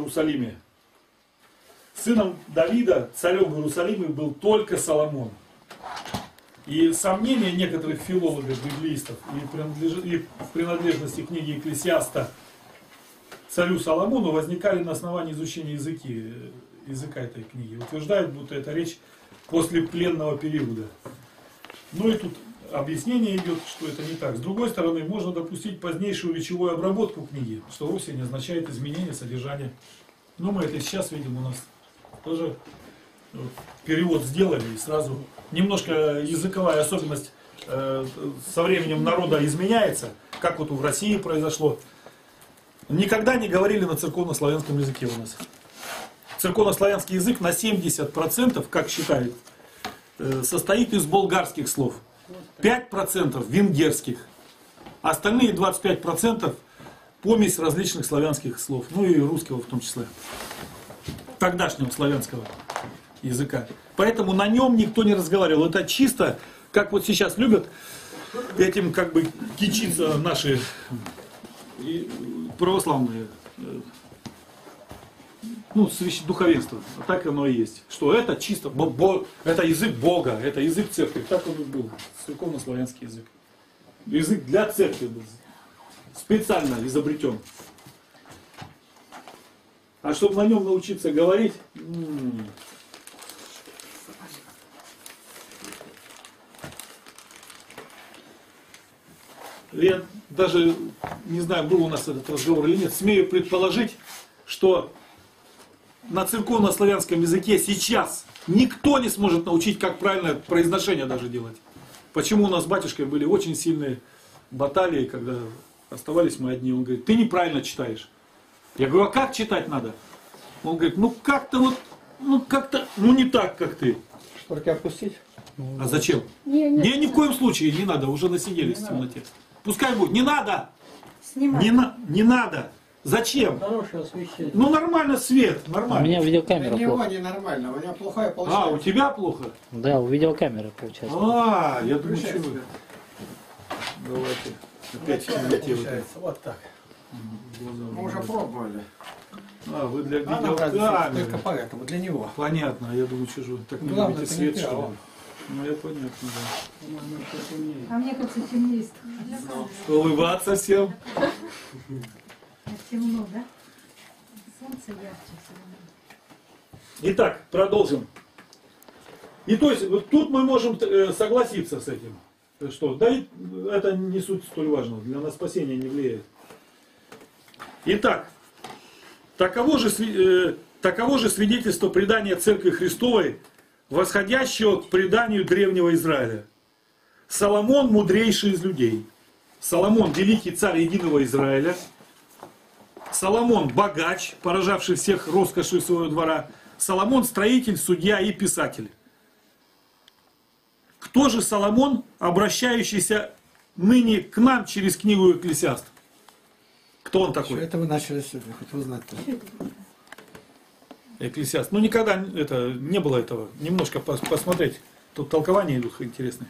Иерусалиме. Сыном Давида, царем в Иерусалиме был только Соломон. И сомнения некоторых филологов, библеистов и в принадлежности книги Екклесиаста царю Соломону возникали на основании изучения языка этой книги. Утверждают, будто это речь после пленного периода. Ну и тут объяснение идет, что это не так. С другой стороны, можно допустить позднейшую речевую обработку книги, что вовсе не означает изменение содержания. Но мы это сейчас видим, у нас тоже перевод сделали и сразу немножко языковая особенность со временем народа изменяется, как вот в России произошло. Никогда не говорили на церковнославянском языке у нас. Церковнославянский язык на 70%, как считают, состоит из болгарских слов. 5% венгерских. Остальные 25% помесь различных славянских слов. Ну и русского в том числе. Тогдашнего славянского языка. Поэтому на нем никто не разговаривал. Это чисто, как вот сейчас любят этим как бы кичиться наши православные, ну, духовенство. Так оно и есть. Что это чисто, это язык Бога, это язык церкви. Так он и был. Церковнославянский язык. Язык для церкви был. Специально изобретен. А чтобы на нем научиться говорить, я даже не знаю, был у нас этот разговор или нет, смею предположить, что на церковно-славянском языке сейчас никто не сможет научить, как правильно произношение даже делать. Почему у нас с батюшкой были очень сильные баталии, когда оставались мы одни. Он говорит, ты неправильно читаешь. Я говорю, а как читать надо? Он говорит, ну как-то вот, ну не так, как ты. Шторки опустить? А зачем? Ни в коем случае не надо, уже насиделись в темноте. Пускай будет, не надо! Не надо! Зачем? Хорошее освещение. Ну нормально свет, нормально. У меня видеокамера У него плохо. не нормально, у меня плохая получается. А, у тебя плохо? Да, у видеокамеры получается. А, я думаю, Включай что вы. свет. Давайте. Опять в Вот темноте. получается, вот так. Мы уже пробовали. А, вы для А нам разница только видеокамеры. поэтому, для него. Понятно, я думаю, чужой. Так не Главное, любите это не свет, ты, что а ли? Ну, я понятно, да. А мне кажется, темнее. Улыбаться всем. Темно, да? Солнце ярче все равно. Итак, продолжим. И то есть, вот тут мы можем согласиться с этим. Что, да, это не суть столь важно, для нас спасение не влияет. Итак, таково же свидетельство предания Церкви Христовой, восходящего к преданию древнего Израиля. Соломон мудрейший из людей. Соломон великий царь единого Израиля. Соломон богач, поражавший всех роскошью своего двора. Соломон строитель, судья и писатель. Кто же Соломон, обращающийся ныне к нам через книгу Екклесиаст? Кто он такой? Это вы начали сегодня, хоть узнать-то. Екклесиаст. Ну никогда не было этого. Немножко посмотреть. Тут толкования идут интересные.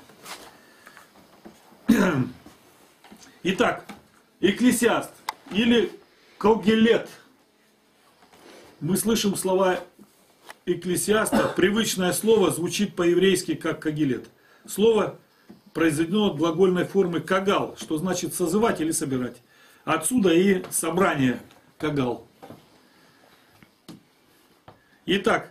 Итак, Екклесиаст или Когелет. Мы слышим слова Екклесиаста. Привычное слово звучит по-еврейски как Когелет. Слово произведено от глагольной формы кагал, что значит созывать или собирать. Отсюда и собрание кагал. Итак,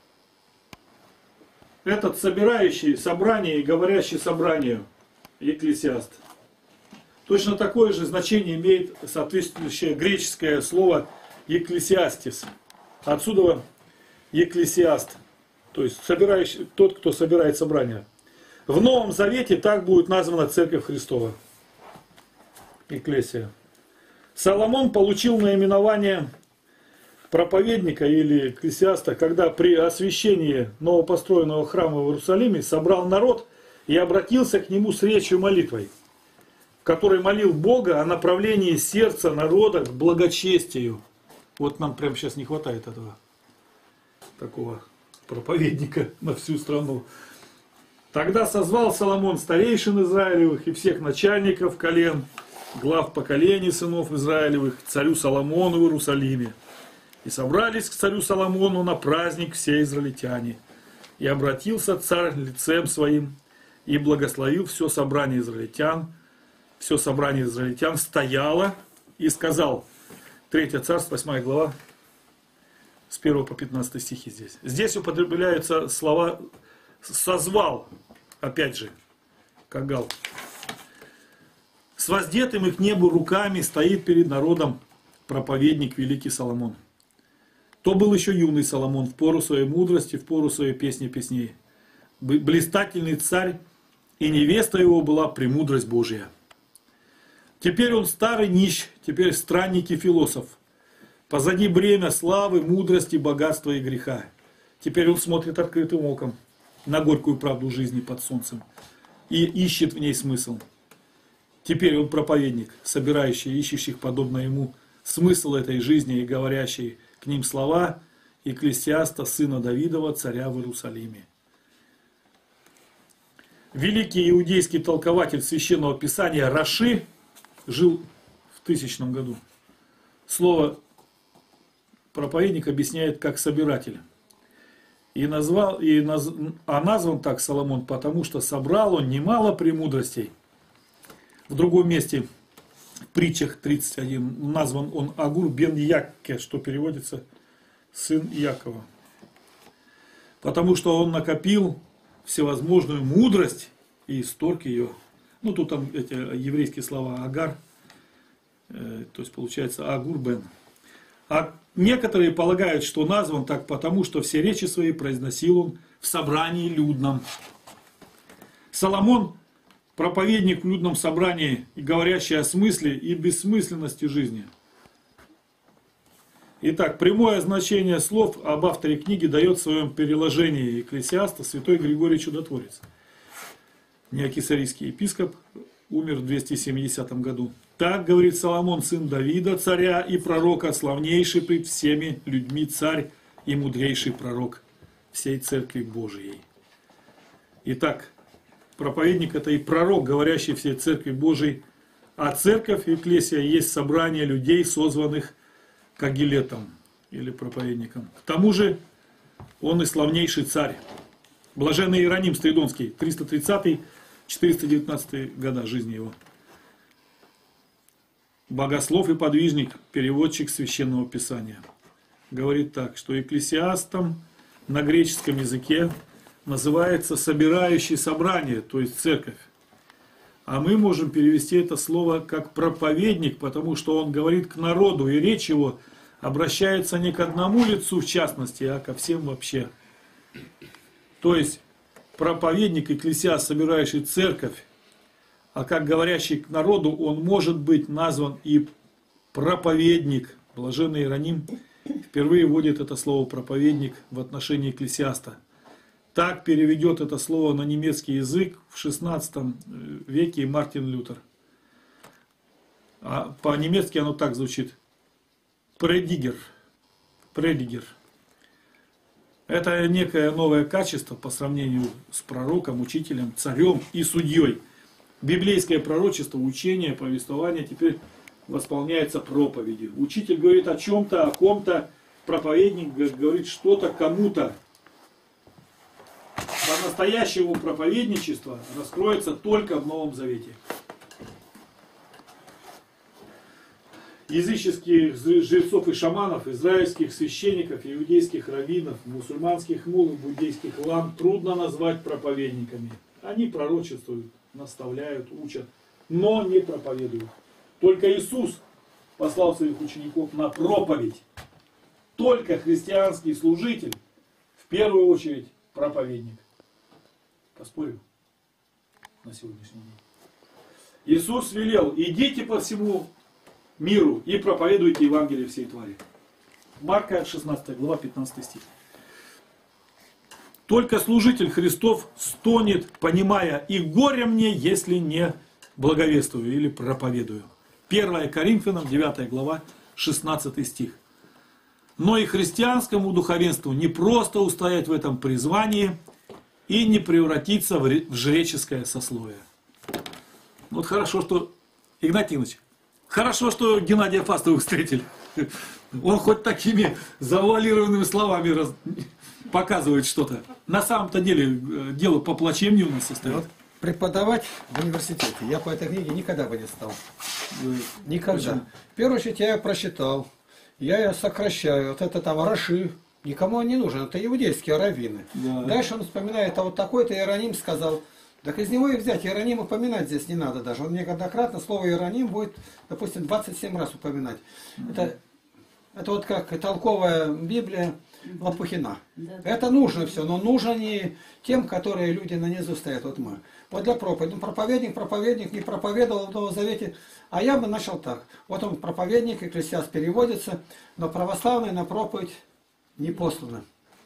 этот собирающий собрание и говорящий собранию Екклесиаст. Точно такое же значение имеет соответствующее греческое слово екклесиастис. Отсюда екклесиаст, то есть собирающий, тот, кто собирает собрание. В Новом Завете так будет названа Церковь Христова. Екклесия. Соломон получил наименование проповедника или экклесиаста, когда при освящении новопостроенного храма в Иерусалиме собрал народ и обратился к нему с речью молитвой, в которой молил Бога о направлении сердца народа к благочестию. Вот нам прямо сейчас не хватает этого, такого проповедника на всю страну. Тогда созвал Соломон старейшин Израилевых и всех начальников колен, глав поколений сынов Израилевых, к царю Соломону в Иерусалиме. И собрались к царю Соломону на праздник все израильтяне. И обратился царь лицем своим, и благословил все собрание израильтян. Все собрание израильтян стояло и сказал, 3 Царств, 8 глава, с 1 по 15 стихи здесь. Здесь употребляются слова «созвал», опять же, Кагал. С воздетым и к небу руками стоит перед народом проповедник великий Соломон. То был еще юный Соломон, в пору своей мудрости, в пору своей песни песней. Блистательный царь, и невеста его была премудрость Божия. Теперь он старый нищ, теперь странник и философ. Позади бремя славы, мудрости, богатства и греха. Теперь он смотрит открытым оком на горькую правду жизни под солнцем и ищет в ней смысл. Теперь он проповедник, собирающий, ищущих, подобно ему, смысл этой жизни и говорящий к ним слова Екклесиаста, сына Давидова, царя в Иерусалиме. Великий иудейский толкователь Священного Писания Раши жил в 1000 году. Слово проповедник объясняет как собиратель. Назван так Соломон, потому что собрал он немало премудростей. В другом месте, в притчах 31, назван он Агур бен Якке, что переводится сын Якова. Потому что он накопил всевозможную мудрость и исторг ее. Ну, тут там эти еврейские слова Агар, то есть получается Агур бен. А некоторые полагают, что назван так потому, что все речи свои произносил он в собрании людном. Соломон – проповедник в людном собрании, и говорящий о смысле и бессмысленности жизни. Итак, прямое значение слов об авторе книги дает в своем переложении Екклесиаста святой Григорий Чудотворец. Неокесарийский епископ, умер в 270 году. Так говорит Соломон, сын Давида, царя и пророка, славнейший пред всеми людьми царь и мудрейший пророк всей церкви Божией. Итак, проповедник это и пророк, говорящий всей церкви Божией, а церковь, Екклесия, есть собрание людей, созванных кагилетом или проповедником. К тому же он и славнейший царь. Блаженный Иероним Стридонский, 330-419 года жизни его. Богослов и подвижник, переводчик Священного Писания. Говорит так, что Екклесиастом на греческом языке называется собирающий собрание, то есть церковь. А мы можем перевести это слово как проповедник, потому что он говорит к народу, и речь его обращается не к одному лицу в частности, а ко всем вообще. То есть проповедник, экклесиаст, собирающий церковь, а как говорящий к народу, он может быть назван и проповедник. Блаженный Иероним впервые вводит это слово проповедник в отношении экклесиаста. Так переведет это слово на немецкий язык в 16 веке Мартин Лютер. А по-немецки оно так звучит. Предигер. Предигер. Это некое новое качество по сравнению с пророком, учителем, царем и судьей. Библейское пророчество, учение, повествование теперь восполняется проповедью. Учитель говорит о чем-то, о ком-то, проповедник говорит что-то кому-то. По-настоящему проповедничество раскроется только в Новом Завете. Языческих жрецов и шаманов, израильских священников, иудейских раввинов, мусульманских мул и буддийских лам трудно назвать проповедниками. Они пророчествуют, наставляют, учат, но не проповедуют. Только Иисус послал своих учеников на проповедь. Только христианский служитель, в первую очередь, проповедник. Поспорим на сегодняшний день. Иисус велел: идите по всему миру и проповедуйте Евангелие всей твари. Марка 16 глава 15 стих. Только служитель Христов стонет, понимая: и горе мне, если не благовествую или проповедую. 1 Коринфянам 9 глава 16 стих. Но и христианскому духовенству не просто устоять в этом призвании и не превратиться в жреческое сословие. Вот хорошо, что, Игнатий Иванович, хорошо, что Геннадия Фастова встретили. Он хоть такими завуалированными словами показывает что-то. На самом-то деле дело поплачевнее у нас состоит. Вот преподавать в университете я по этой книге никогда бы не стал. Никогда. В первую очередь я ее прочитал. Я ее сокращаю. Вот это там Раши. Никому он не нужен. Это иудейские раввины. Да. Дальше он вспоминает, а вот такой-то Иероним сказал. Так из него и взять. Иероним упоминать здесь не надо даже. Он неоднократно слово Иероним будет, допустим, 27 раз упоминать. Это вот как толковая Библия Лопухина. Это нужно все, но нужно не тем, которые люди на низу стоят, вот мы. Вот для проповеди. Проповедник не проповедовал в Новом Завете, а я бы начал так. Вот он проповедник, экклесиаст переводится, но православный на проповедь не послано.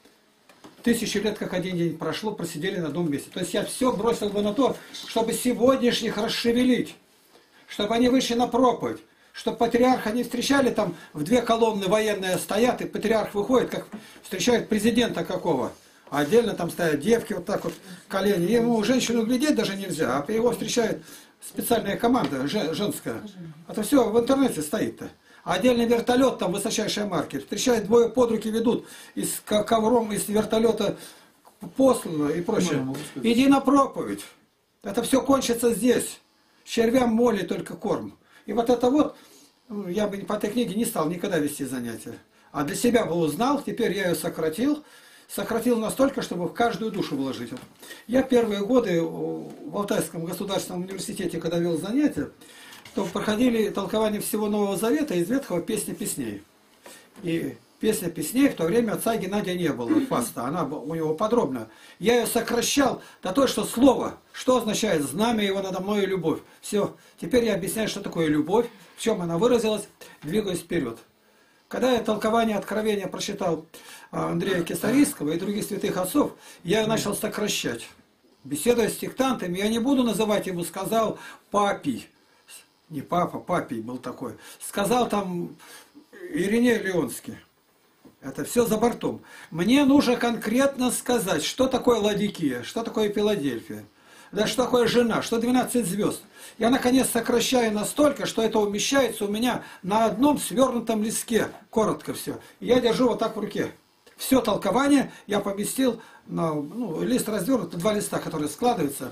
1000 лет, как один день прошло, просидели на одном месте. То есть я все бросил бы на то, чтобы сегодняшних расшевелить, чтобы они вышли на проповедь, чтобы патриарха не встречали, там в 2 колонны военные стоят, и патриарх выходит, как встречает президента какого. А отдельно там стоят девки, вот так вот, колени. Ему женщину глядеть даже нельзя, а его встречает специальная команда женская. Это все в интернете стоит-то. А отдельный вертолет, там высочайшая марки. Встречает, 2 под руки ведут, и с ковром из вертолета послано и прочее. Иди на проповедь. Это все кончится здесь. Червям моли только корм. И вот это вот, я бы по этой книге не стал никогда вести занятия. А для себя бы узнал, теперь я ее сократил. Сократил настолько, чтобы в каждую душу вложить. Я первые годы в Алтайском государственном университете, когда вел занятия, то проходили толкование всего Нового Завета из Ветхого «Песни песней». И «Песня песней» в то время отца Геннадия не было, фаста, она у него подробно. Я ее сокращал до того, что слово, что означает «знамя его надо мной и любовь». Все, теперь я объясняю, что такое любовь, в чем она выразилась, двигаясь вперед. Когда я толкование Откровения прочитал Андрея Кесарийского и других святых отцов, я начал сокращать. Беседуя с сектантами, я не буду называть его, сказал Папий. Не папа, Папий был такой. Сказал там Ириней Леонский. Это все за бортом. Мне нужно конкретно сказать, что такое Ладикия, что такое Филадельфия. Да что такое жена, что 12 звезд. Я наконец сокращаю настолько, что это умещается у меня на одном свернутом листке. Коротко все. И я держу вот так в руке. Все толкование я поместил на лист развернут, 2 листа, которые складываются.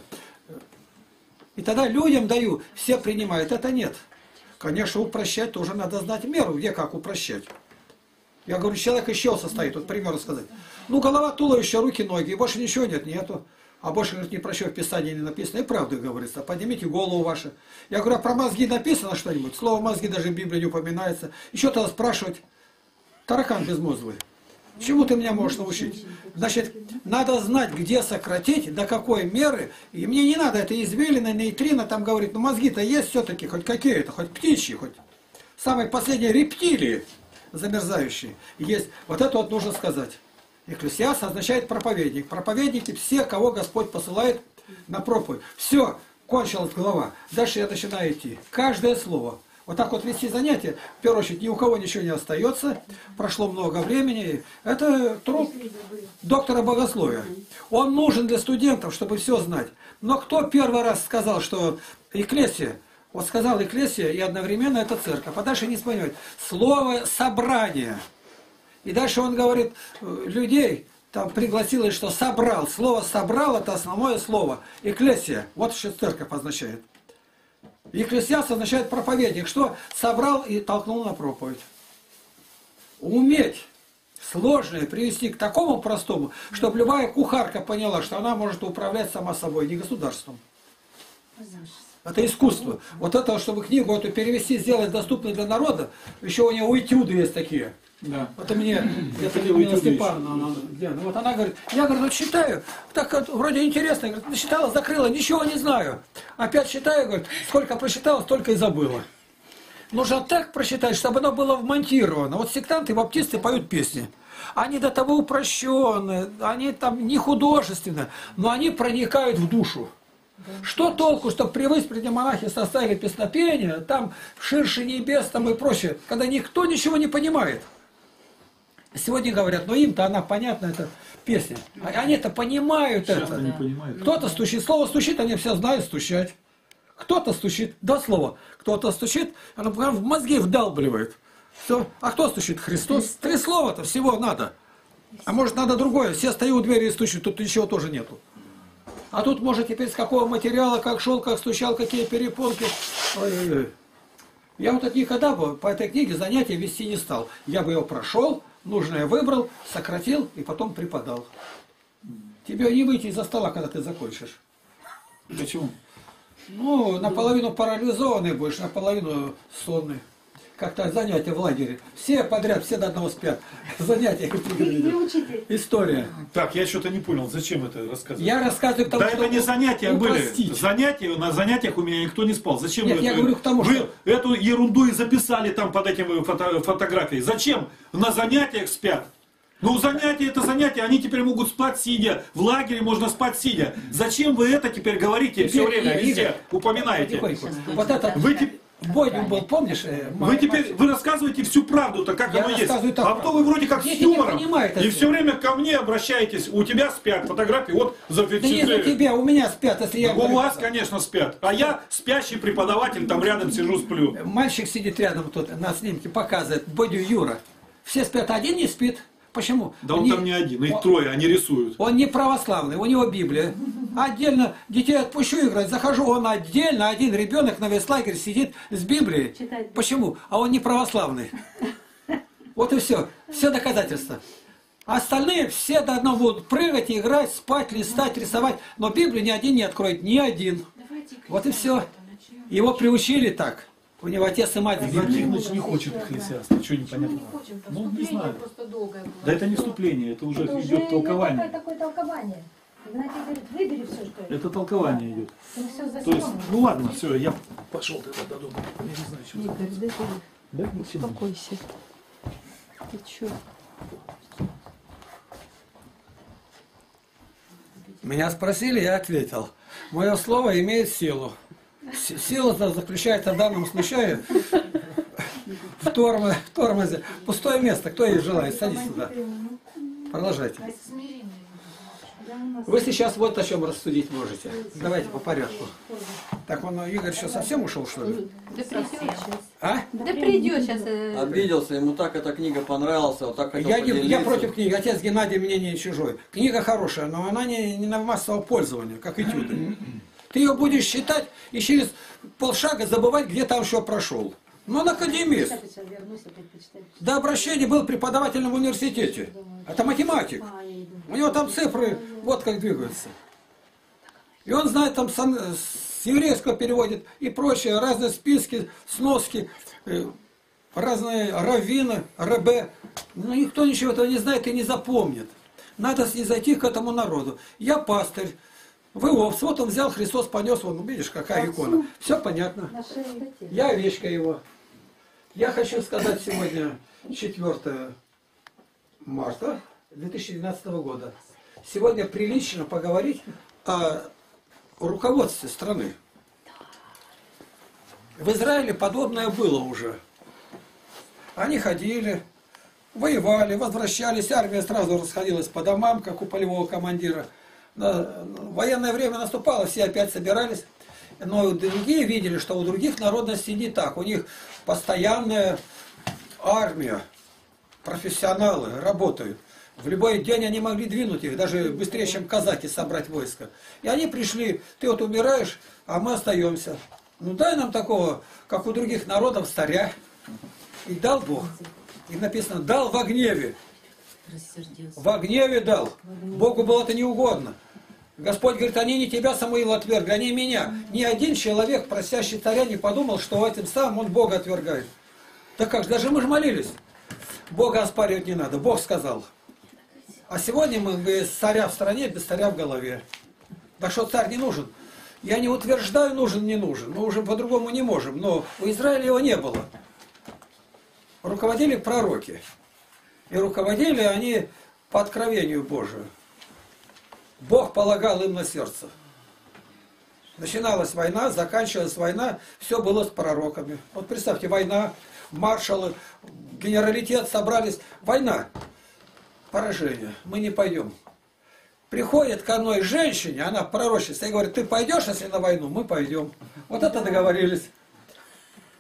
И тогда людям даю, все принимают. Это нет. Конечно, упрощать тоже надо знать меру, где как упрощать. Я говорю, человек из чего состоит, вот пример сказать. Ну, голова, туловище, руки, ноги, и больше ничего нет, нету. А больше, говорит, ни про что в Писании не написано. И правда говорится, поднимите голову вашу. Я говорю, а про мозги написано что-нибудь? Слово мозги даже в Библии не упоминается. Еще тогда спрашивать, таракан безмозглый, чему ты меня можешь научить? Значит, надо знать, где сократить, до какой меры. И мне не надо, это извилины, нейтрино, там говорит, ну мозги-то есть все-таки, хоть какие-то, хоть птичьи, хоть самые последние рептилии замерзающие есть. Вот это вот нужно сказать. Экклесиаст означает проповедник. Проповедники все, кого Господь посылает на проповедь. Все, кончилась глава. Дальше я начинаю идти. Каждое слово. Вот так вот вести занятия, в первую очередь, ни у кого ничего не остается. Прошло много времени. Это труд доктора богословия. Он нужен для студентов, чтобы все знать. Но кто первый раз сказал, что экклесия, вот сказал экклесия и одновременно это церковь. А дальше не понимает. Слово собрание. И дальше он говорит, людей там пригласил, что собрал. Слово собрал это основное слово. Экклесия. Вот что церковь означает. Экклесиаст означает проповедник. Что собрал и толкнул на проповедь. Уметь сложное привести к такому простому, чтобы любая кухарка поняла, что она может управлять сама собой, не государством. Это искусство. Вот это, чтобы книгу эту перевести, сделать доступной для народа, еще у нее этюды есть такие. Да. Это мне, это Людмила Степановна, вот она говорит, я говорю, ну читаю, так вроде интересно, говорит, начитала, закрыла, ничего не знаю. Опять читаю, говорит, сколько прочитала, столько и забыла. Нужно так прочитать, чтобы оно было вмонтировано. Вот сектанты, баптисты поют песни. Они до того упрощенные, они там не художественные, но они проникают в душу. Что толку, что при выспрете монахи составили песнопение, там ширше небес там и прочее, когда никто ничего не понимает. Сегодня говорят, ну им-то она понятна, это песня. Они-то понимают это. Кто-то стучит, слово стучит, они все знают стучать. Кто-то стучит, 2 слова. Кто-то стучит, она в мозги вдалбливает. Все. А кто стучит? Христос. 3 слова-то всего надо. А может надо другое? Все стою у двери и стучат, тут ничего тоже нету. А тут может теперь с какого материала, как шел, как стучал, какие перепонки. Ой-ой-ой. Я вот от никогда бы по этой книге занятия вести не стал. Я бы его прошел, нужное выбрал, сократил и потом преподал. Тебе не выйти из-за стола, когда ты закончишь. Почему? Ну, наполовину парализованный будешь, наполовину сонный. Как-то занятия в лагере. Все подряд, все до одного спят. Занятия. История. Так, я что-то не понял, зачем это рассказывать? Я рассказываю к тому, Да это не занятия были. упростить. Занятия, на занятиях у меня никто не спал. Зачем Нет, вы я это- говорю к тому, вы что- эту ерунду и записали там под этим фотографией? Зачем на занятиях спят? Ну, занятия это занятия, они теперь могут спать сидя. В лагере можно спать сидя. Зачем вы это теперь говорите все время, Игорь, везде упоминаете? Потихоньку. Вот это Вы, Бодин был, помнишь? вы рассказываете всю правду-то, как Я оно есть. рассказываю так, А то вы вроде как с дети не юмором. понимают И этого. все время ко мне обращаетесь. У тебя спят фотографии, вот Да не за запечатлели. тебя, у меня спят, если я... У вас, конечно, спят. А я спящий преподаватель, там рядом сижу, сплю. Мальчик сидит рядом тут на снимке, показывает, Бодю Юра. Все спят, один не спит. Почему? Да он там не один, их трое, они рисуют. Он не православный, у него Библия. Отдельно детей отпущу играть, захожу, он отдельно, один ребенок на весь лагерь сидит с Библией. Читает. Почему? А он не православный. Вот и все. Все доказательства. А остальные все до одного будут прыгать, играть, спать, листать, рисовать. Но Библию ни один не откроет, ни один. Вот и все. Его приучили так. У него отец и мать с Библией. Игнатьевич не хочет христианства, что непонятно. Ну, не знаю. Просто долгое было. Да это не вступление, это уже Это идет уже толкование. такое толкование. Игнатий говорит, выбери все, что это. Это толкование идет. Ну, все То есть, законно. ну ладно, все, я пошел тогда до дома. Я не знаю, что. Игорь, да ты Да, ну, всё. успокойся. Ты чё? Меня спросили, я ответил. Мое слово имеет силу. Сила заключается в данном случае в тормозе. Пустое место, кто ей желает, садись сюда. Продолжайте. Вы сейчас вот о чем рассудить можете. Давайте по порядку. Так, он, Игорь, что, совсем ушел, что ли? Да придет сейчас. А? Да придет сейчас. Обиделся, ему так эта книга понравилась, вот так хотел Я поделиться. против книги. Отец Геннадий мне не чужой. Книга хорошая, но она не на массовое пользование, как этюды. Ты ее будешь читать и через полшага забывать, где там что прошел. Но он академист. До обращения был преподавателем в университете. Это математик. У него там цифры вот как двигаются. И он знает там с еврейского переводит и прочее, разные списки, сноски, разные раввины, рэбе. Но никто ничего этого не знает и не запомнит. Надо снизойти к этому народу. Я пастырь. Вы овцы, вот он взял, Христос понес, вон, видишь, какая икона. Все понятно. Я овечка его. Я хочу сказать сегодня 4 марта 2012 года. Сегодня прилично поговорить о руководстве страны. В Израиле подобное было уже. Они ходили, воевали, возвращались, армия сразу расходилась по домам, как у полевого командира. Военное время наступало, все опять собирались. Но другие видели, что у других народностей не так. У них постоянная армия, профессионалы работают. В любой день они могли двинуть их, даже быстрее, чем казаки собрать войско. И они пришли, ты вот умираешь, а мы остаемся. Ну дай нам такого, как у других народов, царя. И дал Бог. И написано, дал во гневе. Во гневе дал. Богу было это не угодно. Господь говорит, они не тебя, Самуил, отвергли, они меня. Ни один человек, просящий царя, не подумал, что этим самым он Бога отвергает. Так как же, даже мы же молились. Бога оспаривать не надо, Бог сказал. А сегодня мы без царя в стране, без царя в голове. Так что царь не нужен. Я не утверждаю, нужен, не нужен. Мы уже по-другому не можем. Но у Израиля его не было. Руководили пророки. И руководили они по откровению Божию. Бог полагал им на сердце. Начиналась война, заканчивалась война, все было с пророками. Вот представьте, война, маршалы, генералитет собрались. Война, поражение, мы не пойдем. Приходит к одной женщине, она пророчится, и говорит, ты пойдешь, если на войну? Мы пойдем. Вот это договорились.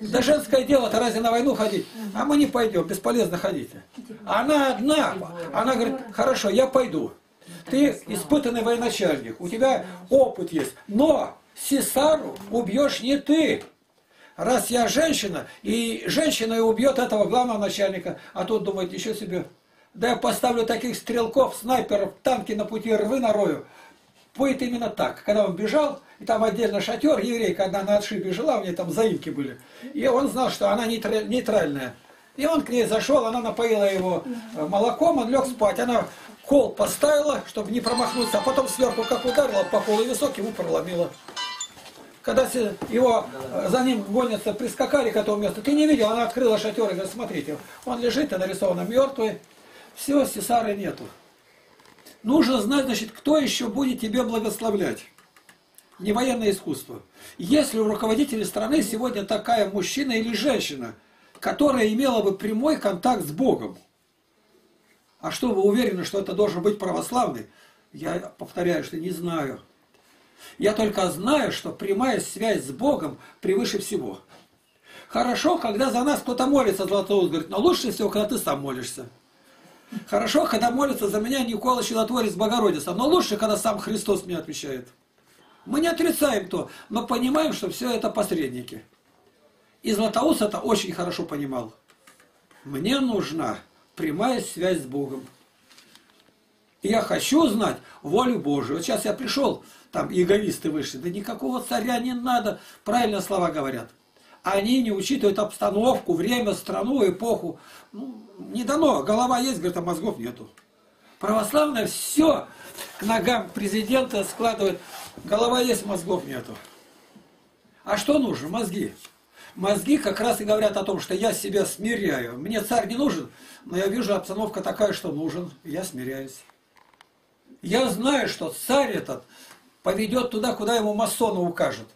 Да женское дело-то разве на войну ходить? А мы не пойдем, бесполезно ходить. Она одна, она говорит, хорошо, я пойду. Ты испытанный военачальник, у тебя опыт есть, но Сесару убьешь не ты. Раз я женщина, и женщина и убьет этого главного начальника, а тут думает, еще себе, да я поставлю таких стрелков, снайперов, танки на пути, рвы нарою. Будет именно так. Когда он бежал, и там отдельно шатер, еврейка одна на отшибе жила, у нее там заимки были. И он знал, что она нейтральная. И он к ней зашел, она напоила его молоком, он лег спать. Она кол поставила, чтобы не промахнуться, а потом сверху как ударила по колу, и висок ему проломила. Когда его за ним гонятся, прискакали к этому месту, ты не видел, она открыла шатер и говорит, смотрите, он лежит и нарисовано мертвый, все, Сесары нету. Нужно знать, значит, кто еще будет тебе благословлять. Не военное искусство. Если у руководителя страны сегодня такая мужчина или женщина, которая имела бы прямой контакт с Богом, а что вы уверены, что это должен быть православный? Я повторяю, что не знаю. Я только знаю, что прямая связь с Богом превыше всего. Хорошо, когда за нас кто-то молится, Златоуст говорит, но лучше всего, когда ты сам молишься. Хорошо, когда молится за меня Никола Чудотворец Богородица, но лучше, когда сам Христос мне отвечает. Мы не отрицаем то, но понимаем, что все это посредники. И Златоуст это очень хорошо понимал. Мне нужна прямая связь с Богом. И я хочу знать волю Божию. Вот сейчас я пришел, там иеговисты вышли, да никакого царя не надо, правильно слова говорят. Они не учитывают обстановку, время, страну, эпоху. Ну, не дано, голова есть, говорит, а мозгов нету. Православное все к ногам президента складывает. Голова есть, мозгов нету. А что нужно? Мозги. Мозги как раз и говорят о том, что я себя смиряю. Мне царь не нужен, но я вижу, обстановка такая, что нужен. Я смиряюсь. Я знаю, что царь этот поведет туда, куда ему масоны укажут.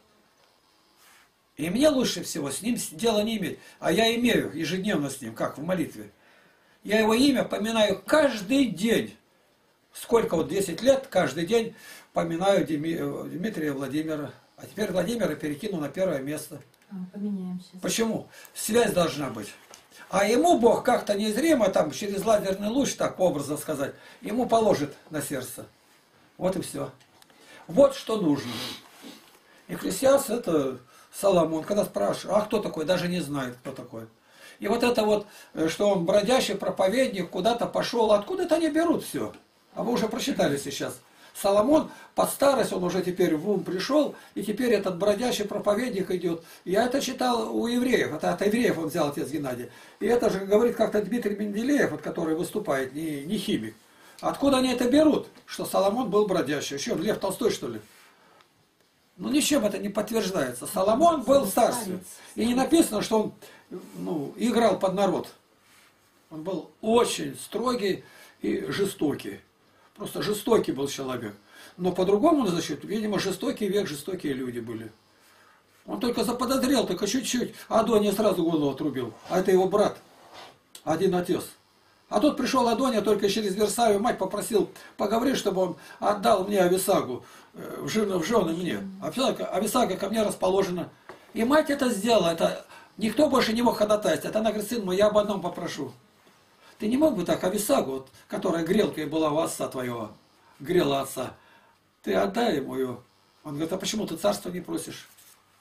И мне лучше всего с ним дела не иметь. А я имею ежедневно с ним, как в молитве. Я его имя поминаю каждый день. Сколько вот 10 лет, каждый день поминаю Дмитрия Владимира. А теперь Владимира перекину на первое место. Поменяемся. Почему? Связь должна быть. А ему Бог как-то незримо, там через лазерный луч, так образно сказать, ему положит на сердце. Вот и все. Вот что нужно. Экклесиаст это Соломон. Когда спрашивают, а кто такой, даже не знает, кто такой. И вот это вот, что он бродящий проповедник, куда-то пошел, откуда это они берут все? А вы уже прочитали сейчас. Соломон под старость, он уже теперь в ум пришел, и теперь этот бродящий проповедник идет. Я это читал у евреев, это от евреев он взял, отец Геннадий. И это же говорит как-то Дмитрий Менделеев, вот, который выступает, не химик. Откуда они это берут, что Соломон был бродящий? Еще Лев Толстой, что ли? Ну, ничем это не подтверждается. Соломон был в царстве. И не написано, что он играл под народ. Он был очень строгий и жестокий. Просто жестокий был человек. Но по-другому, значит, видимо, жестокий век, жестокие люди были. Он только заподозрел, только чуть-чуть. Адония сразу голову отрубил. А это его брат. Один отец. А тут пришел Адония, только через Версавию мать попросил поговорить, чтобы он отдал мне Ависагу, в жены мне. Ависага ко мне расположена. И мать это сделала. Это никто больше не мог ходатайствовать. Она говорит, сын мой, я об одном попрошу. Ты не мог бы так Ависагу, вот, которая грелкой была у отца твоего, грела отца, ты отдай ему ее. Он говорит, а почему ты царство не просишь?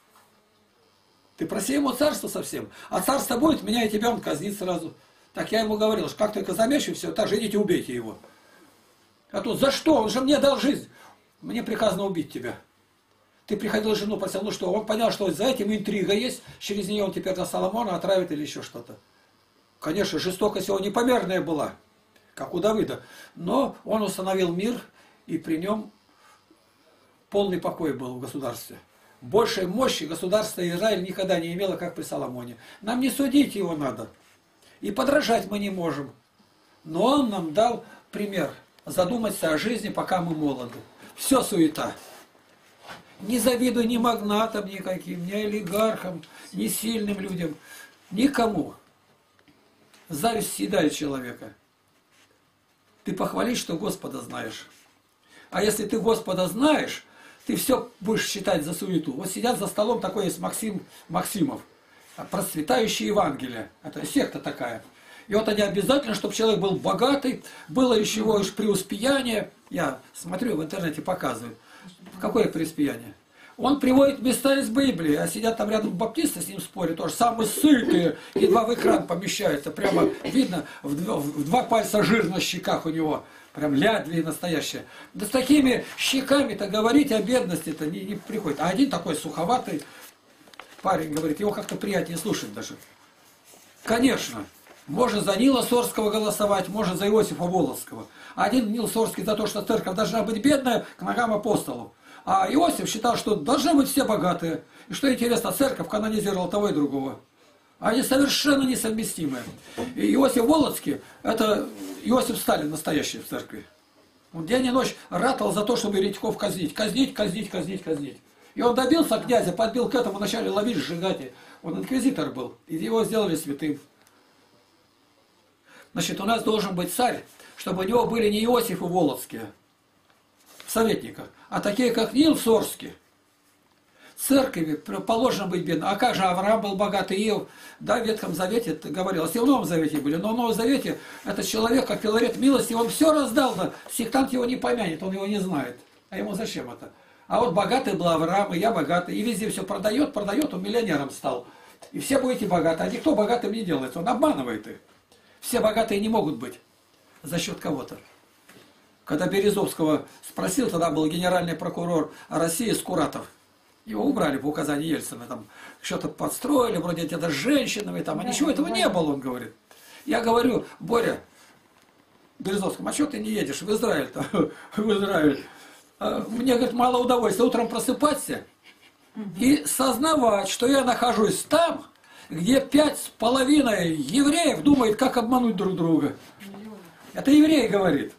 Ты проси ему царство совсем. А царство будет, меня и тебя он казнит сразу. Так я ему говорил, что как только замечу все, так же идите убейте его. А тут за что? Он же мне дал жизнь. Мне приказано убить тебя. Ты приходил жену, просил, ну что? Он понял, что за этим интрига есть, через нее он теперь на Соломона отравит или еще что-то. Конечно, жестокость его непомерная была, как у Давида. Но он установил мир, и при нем полный покой был в государстве. Большей мощи государство Израиль никогда не имело, как при Соломоне. Нам не судить его надо. И подражать мы не можем. Но он нам дал пример. Задуматься о жизни, пока мы молоды. Все суета. Не завидуй ни магнатам никаким, ни олигархам, ни сильным людям. Никому. Зависть съедает человека. Ты похвалишь, что Господа знаешь. А если ты Господа знаешь, ты все будешь считать за суету. Вот сидят за столом, такой есть Максимов. процветающее Евангелие. Это секта такая. И вот они обязательно, чтобы человек был богатый, было еще его преуспеяние. Я смотрю, в интернете показывают. Какое преуспеяние? Он приводит места из Библии, а сидят там рядом баптисты с ним спорят, тоже самые сытые, едва в экран помещаются, прямо видно, в 2 пальца жир на щеках у него, прям лядли настоящие. Да с такими щеками-то говорить о бедности-то не приходит. А один такой суховатый парень говорит, его как-то приятнее слушать даже. Конечно, можно за Нила Сорского голосовать, можно за Иосифа Волоцкого. Один Нил Сорский за то, что церковь должна быть бедная, к ногам апостолов. А Иосиф считал, что должны быть все богатые. И что интересно, церковь канонизировала того и другого. Они совершенно несовместимые. И Иосиф Волоцкий, это Иосиф Сталин настоящий в церкви. Он день и ночь ратовал за то, чтобы еретиков казнить. Казнить, казнить, казнить, казнить. И он добился князя, подбил к этому, вначале ловить, сжигать. Он инквизитор был. И его сделали святым. Значит, у нас должен быть царь, чтобы у него были не Иосиф и Волоцкие в советниках, а такие, как Нил Сорский. Церкви положено быть бедным. А как же Авраам был богатый, Иов? Да, в Ветхом Завете это говорилось, и в Новом Завете были. Но в Новом Завете этот человек, как Филарет милости, он все раздал, да, сектант его не помянет, он его не знает. А ему зачем это? А вот богатый был Авраам, и я богатый, и везде все продает, он миллионером стал. И все будете богаты, а никто богатым не делается, он обманывает их. Все богатые не могут быть за счет кого-то. Когда Березовского спросил, тогда был генеральный прокурор России Скуратов. Его убрали по указанию Ельцина. Там что-то подстроили, вроде это с женщинами, там, а ничего этого не было, он говорит. Я говорю, Боря, Березовскому, а что ты не едешь в Израиль-то? В Израиль. Мне, говорит, мало удовольствия утром просыпаться и сознавать, что я нахожусь там, где 5,5 евреев думают, как обмануть друг друга. Это еврей говорит.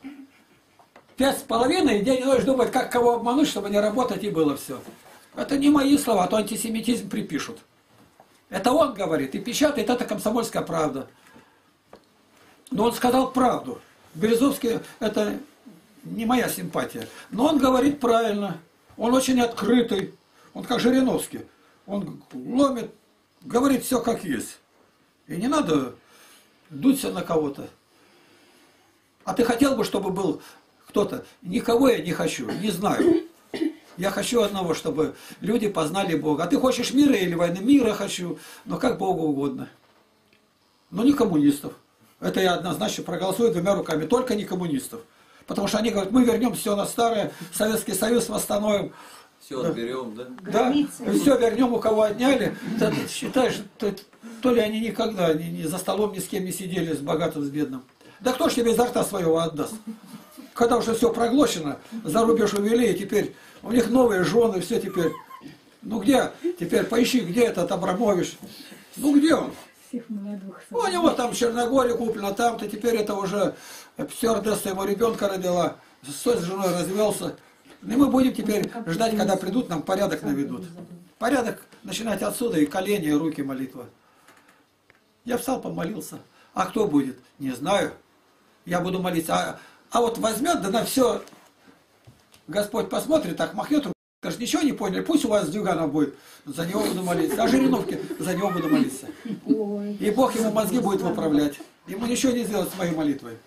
5,5 день и ночь думают, как кого обмануть, чтобы не работать и было все. Это не мои слова, а то антисемитизм припишут. Это он говорит и печатает, это «Комсомольская правда». Но он сказал правду. Березовский это не моя симпатия. Но он говорит правильно. Он очень открытый. Он как Жириновский. Он ломит, говорит все как есть. И не надо дуться на кого-то. А ты хотел бы, чтобы был кто-то? Никого я не хочу, не знаю. Я хочу одного, чтобы люди познали Бога. А ты хочешь мира или войны? Мира хочу, но как Богу угодно. Но не коммунистов. Это я однозначно проголосую 2 руками. Только не коммунистов. Потому что они говорят, мы вернем все на старое, Советский Союз восстановим. Все отберем, да? Да, все вернем, у кого отняли. Ты считаешь, то ли они никогда ни за столом ни с кем не сидели, с богатым, с бедным. Да кто ж тебе изо рта своего отдаст? Когда уже все проглочено, за рубеж увели, и теперь у них новые жены, все теперь. Ну где? Теперь поищи, где этот Абрамович? Ну где он? У него там в Черногории куплено, там-то теперь это уже стюардесса его ребенка родила, с женой развелся. И мы будем теперь ждать, когда придут, нам порядок наведут. Порядок начинать отсюда, и колени, и руки, молитва. Я встал, помолился. А кто будет? Не знаю. Я буду молиться. А вот возьмет, да на все Господь посмотрит, так махнет, скажет, ничего не поняли, пусть у вас Дюганов будет, за него буду молиться. А Жириновки, за него буду молиться. И Бог ему мозги будет выправлять. Ему ничего не сделать с моей молитвой.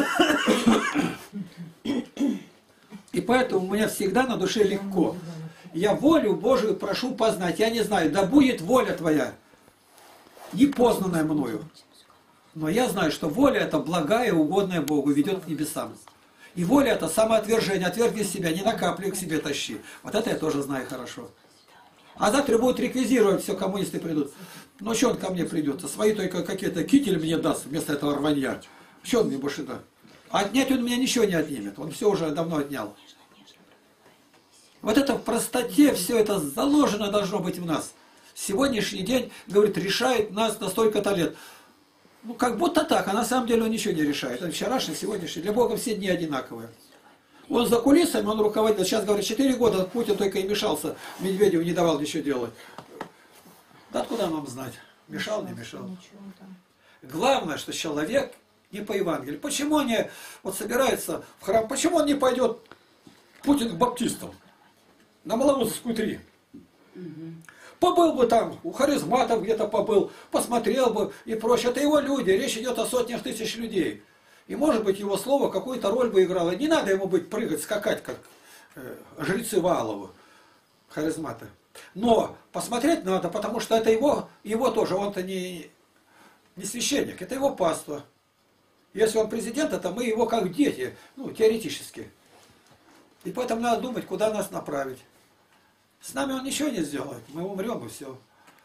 И поэтому у меня всегда на душе легко. Я волю Божию прошу познать. Я не знаю, да будет воля твоя, непознанная мною. Но я знаю, что воля это благая и угодная Богу, ведет к небесам. И воля это самоотвержение, отвергни себя, не накапливай к себе тащи. Вот это я тоже знаю хорошо. А завтра будут реквизировать, все, коммунисты придут. Ну что он ко мне придет? Свои только какие-то китель мне даст вместо этого рванья. Что он мне больше даст? Отнять он меня ничего не отнимет. Он все уже давно отнял. Вот это в простоте, все это заложено должно быть в нас. Сегодняшний день, говорит, решает нас на столько-то лет. Ну, как будто так, а на самом деле он ничего не решает. Он вчерашний, сегодняшний. Для Бога все дни одинаковые. Он за кулисами, он руководил. Сейчас, говорит, 4 года Путин только и мешался. Медведеву не давал ничего делать. Да откуда нам знать? Мешал, не мешал. Главное, что человек не по Евангелию. Почему они вот собираются в храм? Почему он не пойдет, Путин, к баптистам? На Малороссовскую 3. Побыл бы там, у харизматов где-то побыл, посмотрел бы и прочее. Это его люди, речь идет о сотнях тысяч людей. И может быть его слово какую-то роль бы играло. Не надо ему быть прыгать, скакать, как жрецы Ваалова, харизматы. Но посмотреть надо, потому что это его тоже, он-то не священник, это его паства. Если он президент, это мы его как дети, ну, теоретически. И поэтому надо думать, куда нас направить. С нами он ничего не сделает, мы умрем и все.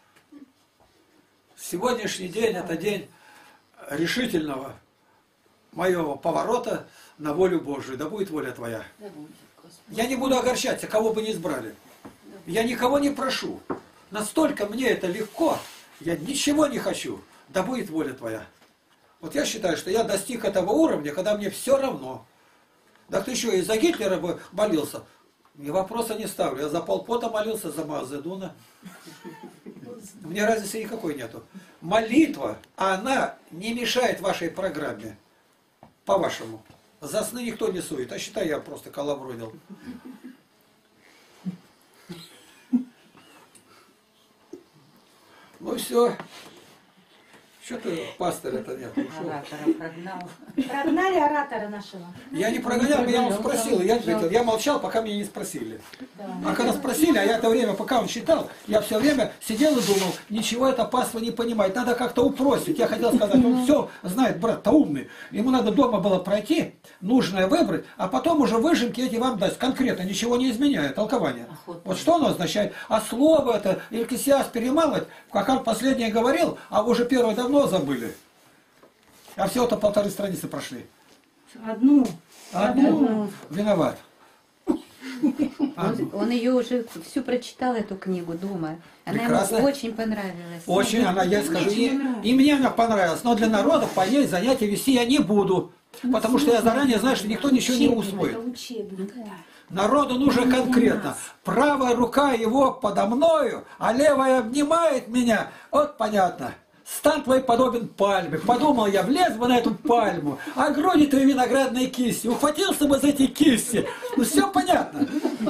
Сегодняшний день это день решительного моего поворота на волю Божию. Да будет воля Твоя. Я не буду огорчаться, кого бы ни избрали. Я никого не прошу. Настолько мне это легко, я ничего не хочу. Да будет воля Твоя. Вот я считаю, что я достиг этого уровня, когда мне все равно. Да кто еще и за Гитлера бы молился. Ни вопроса не ставлю. Я за Пол Пота молился, за Мао Цзэдуна. Мне разницы никакой нету. Молитва, она не мешает вашей программе. По-вашему. За сны никто не сует. А считай, я просто колобродил. Ну все. Что-то пастыря-то нет. Ушел. Оратора прогнал. Прогнали оратора нашего. Я не прогонял, я его спросил, я ответил. Я молчал, пока меня не спросили. А когда спросили, а я это время, пока он читал, я все время сидел и думал, ничего это паства не понимает, надо как-то упростить. Я хотел сказать, он все знает, брат-то умный. Ему надо дома было пройти, нужное выбрать, а потом уже выжимки эти вам дать. Конкретно, ничего не изменяя, толкование. Вот что оно означает? А слово это, Илькисиас перемалывать, как он последнее говорил, а уже первое давно забыли. А всего-то 1,5 страницы прошли. Одну. Виноват. Он ее уже всю прочитал, эту книгу, дома. Она Прекрасно. ему очень понравилась. Очень, она, я скажу, и мне она понравилась. Но для народа по ней занятия вести я не буду. Потому что я заранее знаю, что никто ничего не усвоит. Это учебник. Народу нужно конкретно. Правая рука его подо мною, а левая обнимает меня. Вот понятно. Стан твой подобен пальме. Подумал я, влез бы на эту пальму, а груди твои виноградные кисти. Ухватился бы за эти кисти. Ну все понятно.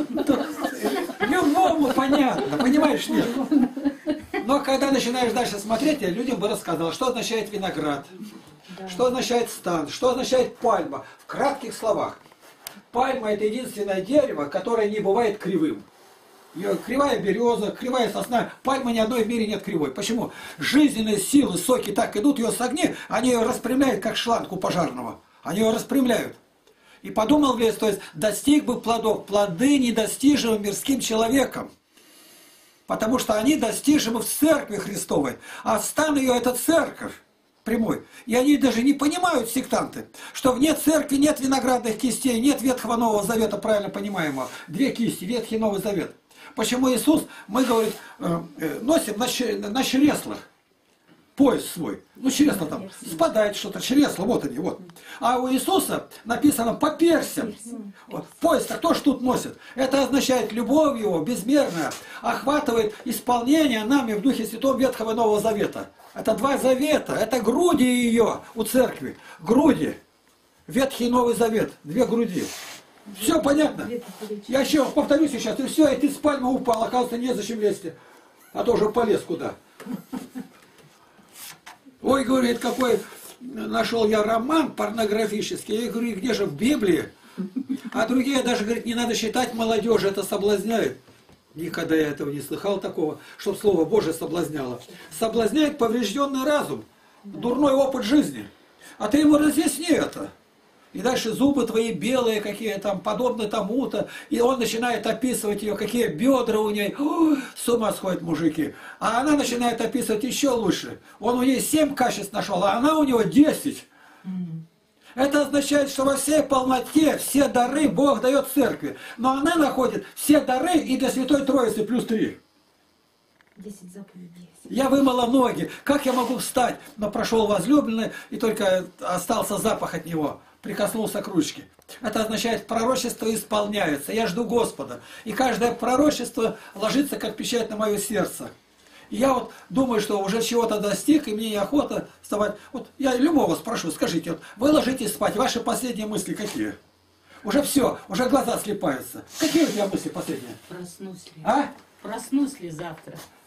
Любому понятно, понимаешь, нет? Но когда начинаешь дальше смотреть, я людям бы рассказал, что означает виноград, что означает стан, что означает пальма. В кратких словах. Пальма – это единственное дерево, которое не бывает кривым. Кривая береза, кривая сосна, пальмы ни одной в мире нет кривой. Почему? Жизненные силы, соки так идут, ее согни, они ее распрямляют, как шланг у пожарного. Они ее распрямляют. И подумал в лес, то есть достиг бы плодов, плоды недостижимы мирским человеком. Потому что они достижимы в церкви Христовой. А стан ее – это церковь прямой. И они даже не понимают, сектанты, что вне церкви нет виноградных кистей, нет Ветхого Нового Завета, правильно понимаемого. 2 кисти, Ветхий Новый Завет. Почему Иисус, мы, говорит, носим на чреслах пояс свой. Ну, чресло там, спадает что-то, чресла, вот они, вот. А у Иисуса написано по персям. Вот. Пояс-то кто ж тут носит? Это означает, любовь его безмерная охватывает исполнение нами в Духе Святом Ветхого Нового Завета. Это 2 завета, это груди ее у церкви. Груди. Ветхий и Новый Завет, 2 груди. Все понятно? Я еще повторюсь сейчас, и все, и ты с пальмы упал, оказывается, незачем лезть. А то уже полез куда. Ой, говорит, какой нашел я роман порнографический. Я говорю, где же в Библии? А другие даже говорят, не надо считать молодежь, это соблазняет. Никогда я этого не слыхал такого, чтобы Слово Божие соблазняло. Соблазняет поврежденный разум, дурной опыт жизни. А ты ему разъясни это. И дальше зубы твои белые, какие там, подобны тому-то. И он начинает описывать ее, какие бедра у ней. С ума сходят мужики. А она начинает описывать еще лучше. Он у нее 7 качеств нашел, а она у него 10. Это означает, что во всей полноте все дары Бог дает церкви. Но она находит все дары и для Святой Троицы плюс 3. 10 заповедей. Я вымыла ноги. Как я могу встать? Но прошел возлюбленный, и только остался запах от него. Прикоснулся к ручке. Это означает, пророчество исполняется. Я жду Господа. И каждое пророчество ложится, как печать на мое сердце. И я вот думаю, что уже чего-то достиг, и мне неохота вставать. Вот я любого спрошу, скажите, вот вы ложитесь спать, ваши последние мысли какие? Уже все, уже глаза слипаются. Какие у тебя мысли последние? Проснусь ли? А? Проснусь ли завтра?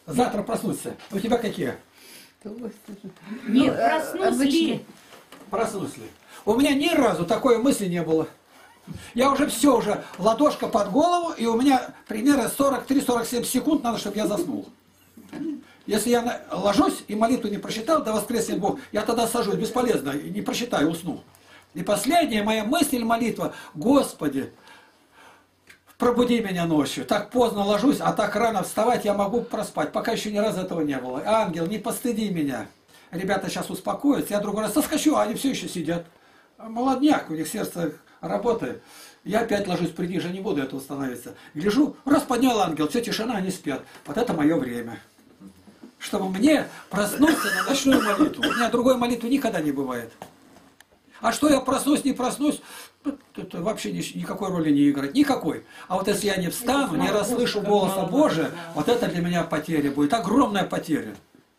Завтра проснуться. У тебя какие? Нет, Ну, проснулся обычно. ли? Проснулись ли? У меня ни разу такой мысли не было. Я уже все, уже ладошка под голову, и у меня примерно 43-47 секунд надо, чтобы я заснул. Если я ложусь и молитву не прочитал, да воскреснет Бог, я тогда сажусь, бесполезно, и не прочитаю, усну. И последняя моя мысль или молитва: Господи, пробуди меня ночью. Так поздно ложусь, а так рано вставать я могу проспать. Пока еще ни разу этого не было. Ангел, не постыди меня. Ребята сейчас успокоятся, я другой раз соскочу, а они все еще сидят. Молодняк, у них сердце работает. Я опять ложусь, приниже, не буду этого становиться. Гляжу, раз поднял ангел, все, тишина, они спят. Вот это мое время. Чтобы мне проснуться на ночную молитву. У меня другой молитвы никогда не бывает. А что я проснусь, не проснусь, это вообще никакой роли не играет. Никакой. А вот если я не встану, не расслышу голоса Божия, вот это для меня потеря будет. Огромная потеря.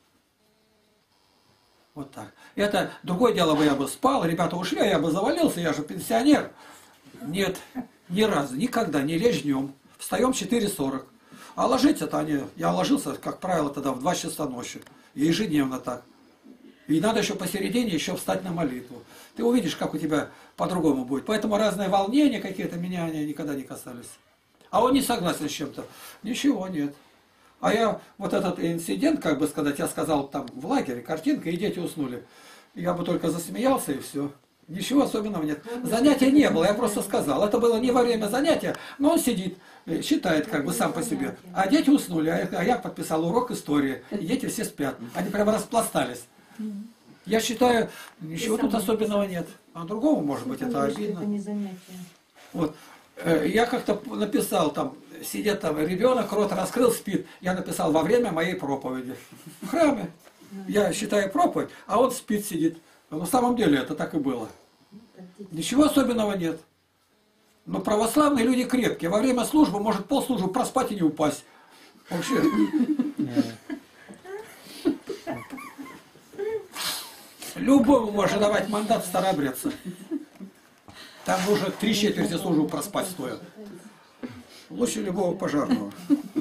Вот так. Это другое дело бы, я бы спал, ребята ушли, а я бы завалился, я же пенсионер. Нет, ни разу, никогда не лечь днем. Встаем в 4:40. А ложиться-то они, я ложился, как правило, тогда в 2 часа ночи. И ежедневно так. И надо еще посередине еще встать на молитву. Ты увидишь, как у тебя по-другому будет. Поэтому разные волнения какие-то меня они никогда не касались. А он не согласен с чем-то. Ничего нет. А я вот этот инцидент, как бы сказать, я сказал там в лагере, картинка, и дети уснули. Я бы только засмеялся и все. Ничего особенного нет. Занятия не было, я просто сказал. Это было не во время занятия, но он сидит, читает как бы сам по себе. А дети уснули, а я подписал урок истории. И дети все спят. Они прямо распластались. Я считаю, ничего тут особенного нет. А другому, может быть, это обидно. Это не занятие. Вот. Я как-то написал там, сидит там ребенок, рот раскрыл, спит. Я написал во время моей проповеди. В храме. Я считаю проповедь, а он спит, сидит. Но на самом деле это так и было. Ничего особенного нет. Но православные люди крепкие. Во время службы может полслужбы проспать и не упасть. Вообще. Любому можно давать мандат старообрядца. Там нужно 3/4 службы проспать стоя. Лучше любого пожарного.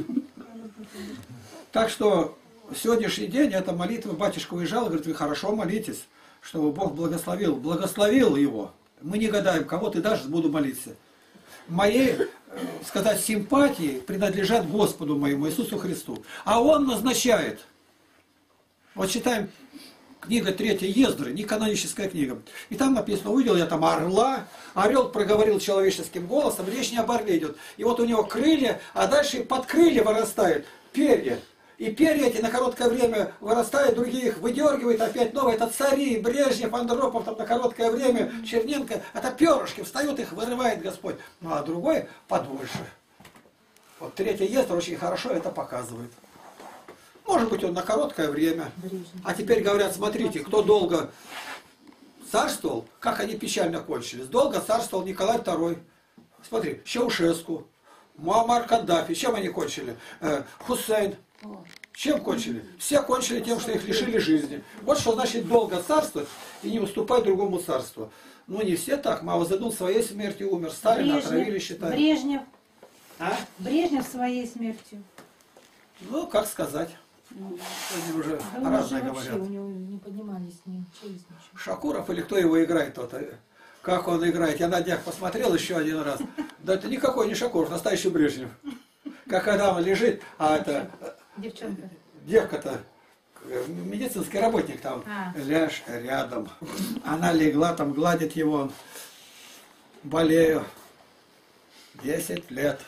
Так что сегодняшний день эта молитва, батюшка уезжал, говорит, вы хорошо молитесь, чтобы Бог благословил. Благословил его. Мы не гадаем, кого ты дашь, буду молиться. Мои, сказать, симпатии принадлежат Господу моему, Иисусу Христу. А Он назначает. Вот читаем книга 3 Ездры, не каноническая книга. И там написано, увидел я там орла, орел проговорил человеческим голосом, речь не об орле идет. И вот у него крылья, а дальше под крылья вырастают перья. И перья эти на короткое время вырастают, другие их выдергивают, опять новые. Это цари, Брежнев, Андропов, там на короткое время, Черненко. Это перышки, встают, их вырывает Господь. Ну а другой подольше. Вот 3 Ездра очень хорошо это показывает. Может быть, он на короткое время. А теперь говорят, смотрите, кто долго царствовал, как они печально кончились. Долго царствовал Николай II. Смотри, Чаушеску, Муаммар Каддафи. Чем они кончили? Хусейн. Чем кончили? Все кончили тем, что их лишили жизни. Вот что значит долго царствовать и не уступать другому царству. Ну не все так. Мао Цзэдун своей смертью умер. Сталина отравили, считают. Брежнев. А? Брежнев своей смертью. Ну, как сказать. Они уже Да у нас же разные вообще говорят. у него не поднимались с ним через ничего. Шакуров или кто его играет тот? Как он играет? Я на днях посмотрел еще один раз. Да это никакой не Шакуров, настоящий Брежнев. Как когда он лежит, а это Девчонка. девка-то, медицинский работник там, А. ляжь рядом. Она легла, там гладит его. Болею. 10 лет.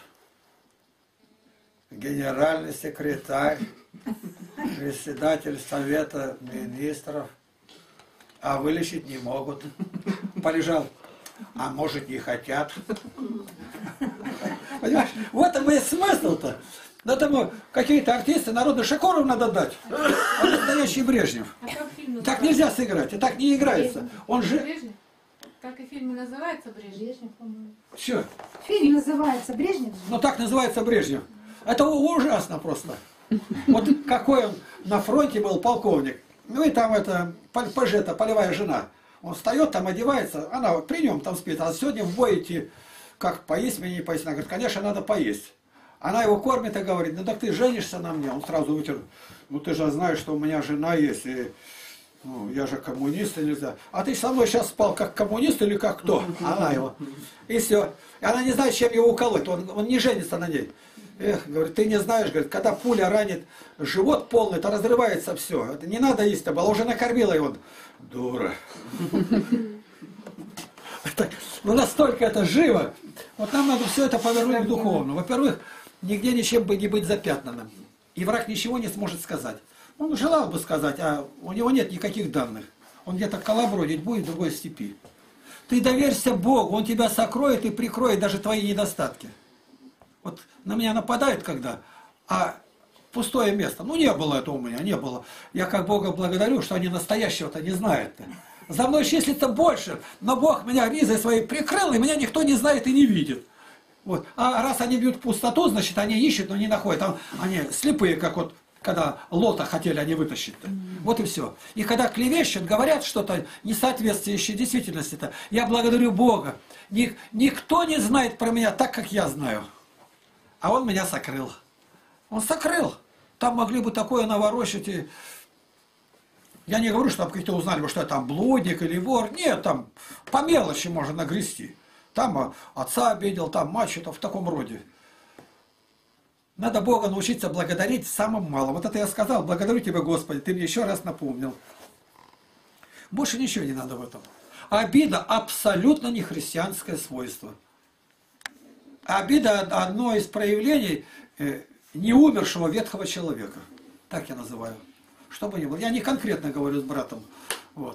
Генеральный секретарь, председатель Совета Министров, а вылечить не могут. Полежал, а может не хотят. Понимаешь, в этом и смысл-то. Поэтому какие-то артисты народу Шакуров надо дать. Он настоящий Брежнев. А как фильм Так называется? нельзя сыграть, и так не играется. Он же... Брежнев? Как и в фильме называется Брежнев? Брежнев, по-моему. Все. Фильм называется Брежнев. Ну так называется Брежнев. Это ужасно просто. Вот какой он на фронте был полковник. Ну и там это, ПЖ, это полевая жена. Он встает, там одевается, она при нем там спит. А сегодня в бой идти, как поесть мне, не поесть. Она говорит, конечно, надо поесть. Она его кормит и говорит, ну так ты женишься на мне. Он сразу вытер, ну ты же знаешь, что у меня жена есть, и ну, я же коммунист, и нельзя. А ты со мной сейчас спал как коммунист или как кто? Она его. И все. И она не знает, чем его уколоть, он не женится на ней. Эх, говорит, ты не знаешь, говорит, когда пуля ранит живот полный, то разрывается все. Это не надо есть, было, уже накормила его. Дура. Ну настолько это живо. Вот нам надо все это повернуть к духовному. Во-первых, нигде ничем бы не быть запятнанным. И враг ничего не сможет сказать. Он желал бы сказать, а у него нет никаких данных. Он где-то колобродить будет в другой степи. Ты доверься Богу, Он тебя сокроет и прикроет даже твои недостатки. Вот на меня нападают когда, а пустое место. Ну не было этого у меня, не было. Я как Бога благодарю, что они настоящего-то не знают. За мной числится больше, но Бог меня ризой своей прикрыл, и меня никто не знает и не видит. Вот. А раз они бьют в пустоту, значит они ищут, но не находят. Там они слепые, как вот когда Лота хотели они вытащить. Вот и все. И когда клевещут, говорят что-то несоответствующее действительности-то, я благодарю Бога. Никто не знает про меня так, как я знаю. А Он меня сокрыл. Он сокрыл. Там могли бы такое наворочить. И... Я не говорю, что там какие-то узнали, что я там блудник или вор. Нет, там по мелочи можно нагрести. Там отца обидел, там мать, что-то в таком роде. Надо Бога научиться благодарить самым малым. Вот это я сказал, благодарю Тебя, Господи, Ты мне еще раз напомнил. Больше ничего не надо в этом. Обида абсолютно не христианское свойство. Обида одно из проявлений неумершего ветхого человека. Так я называю. Что бы ни было. Я не конкретно говорю с братом. Вот.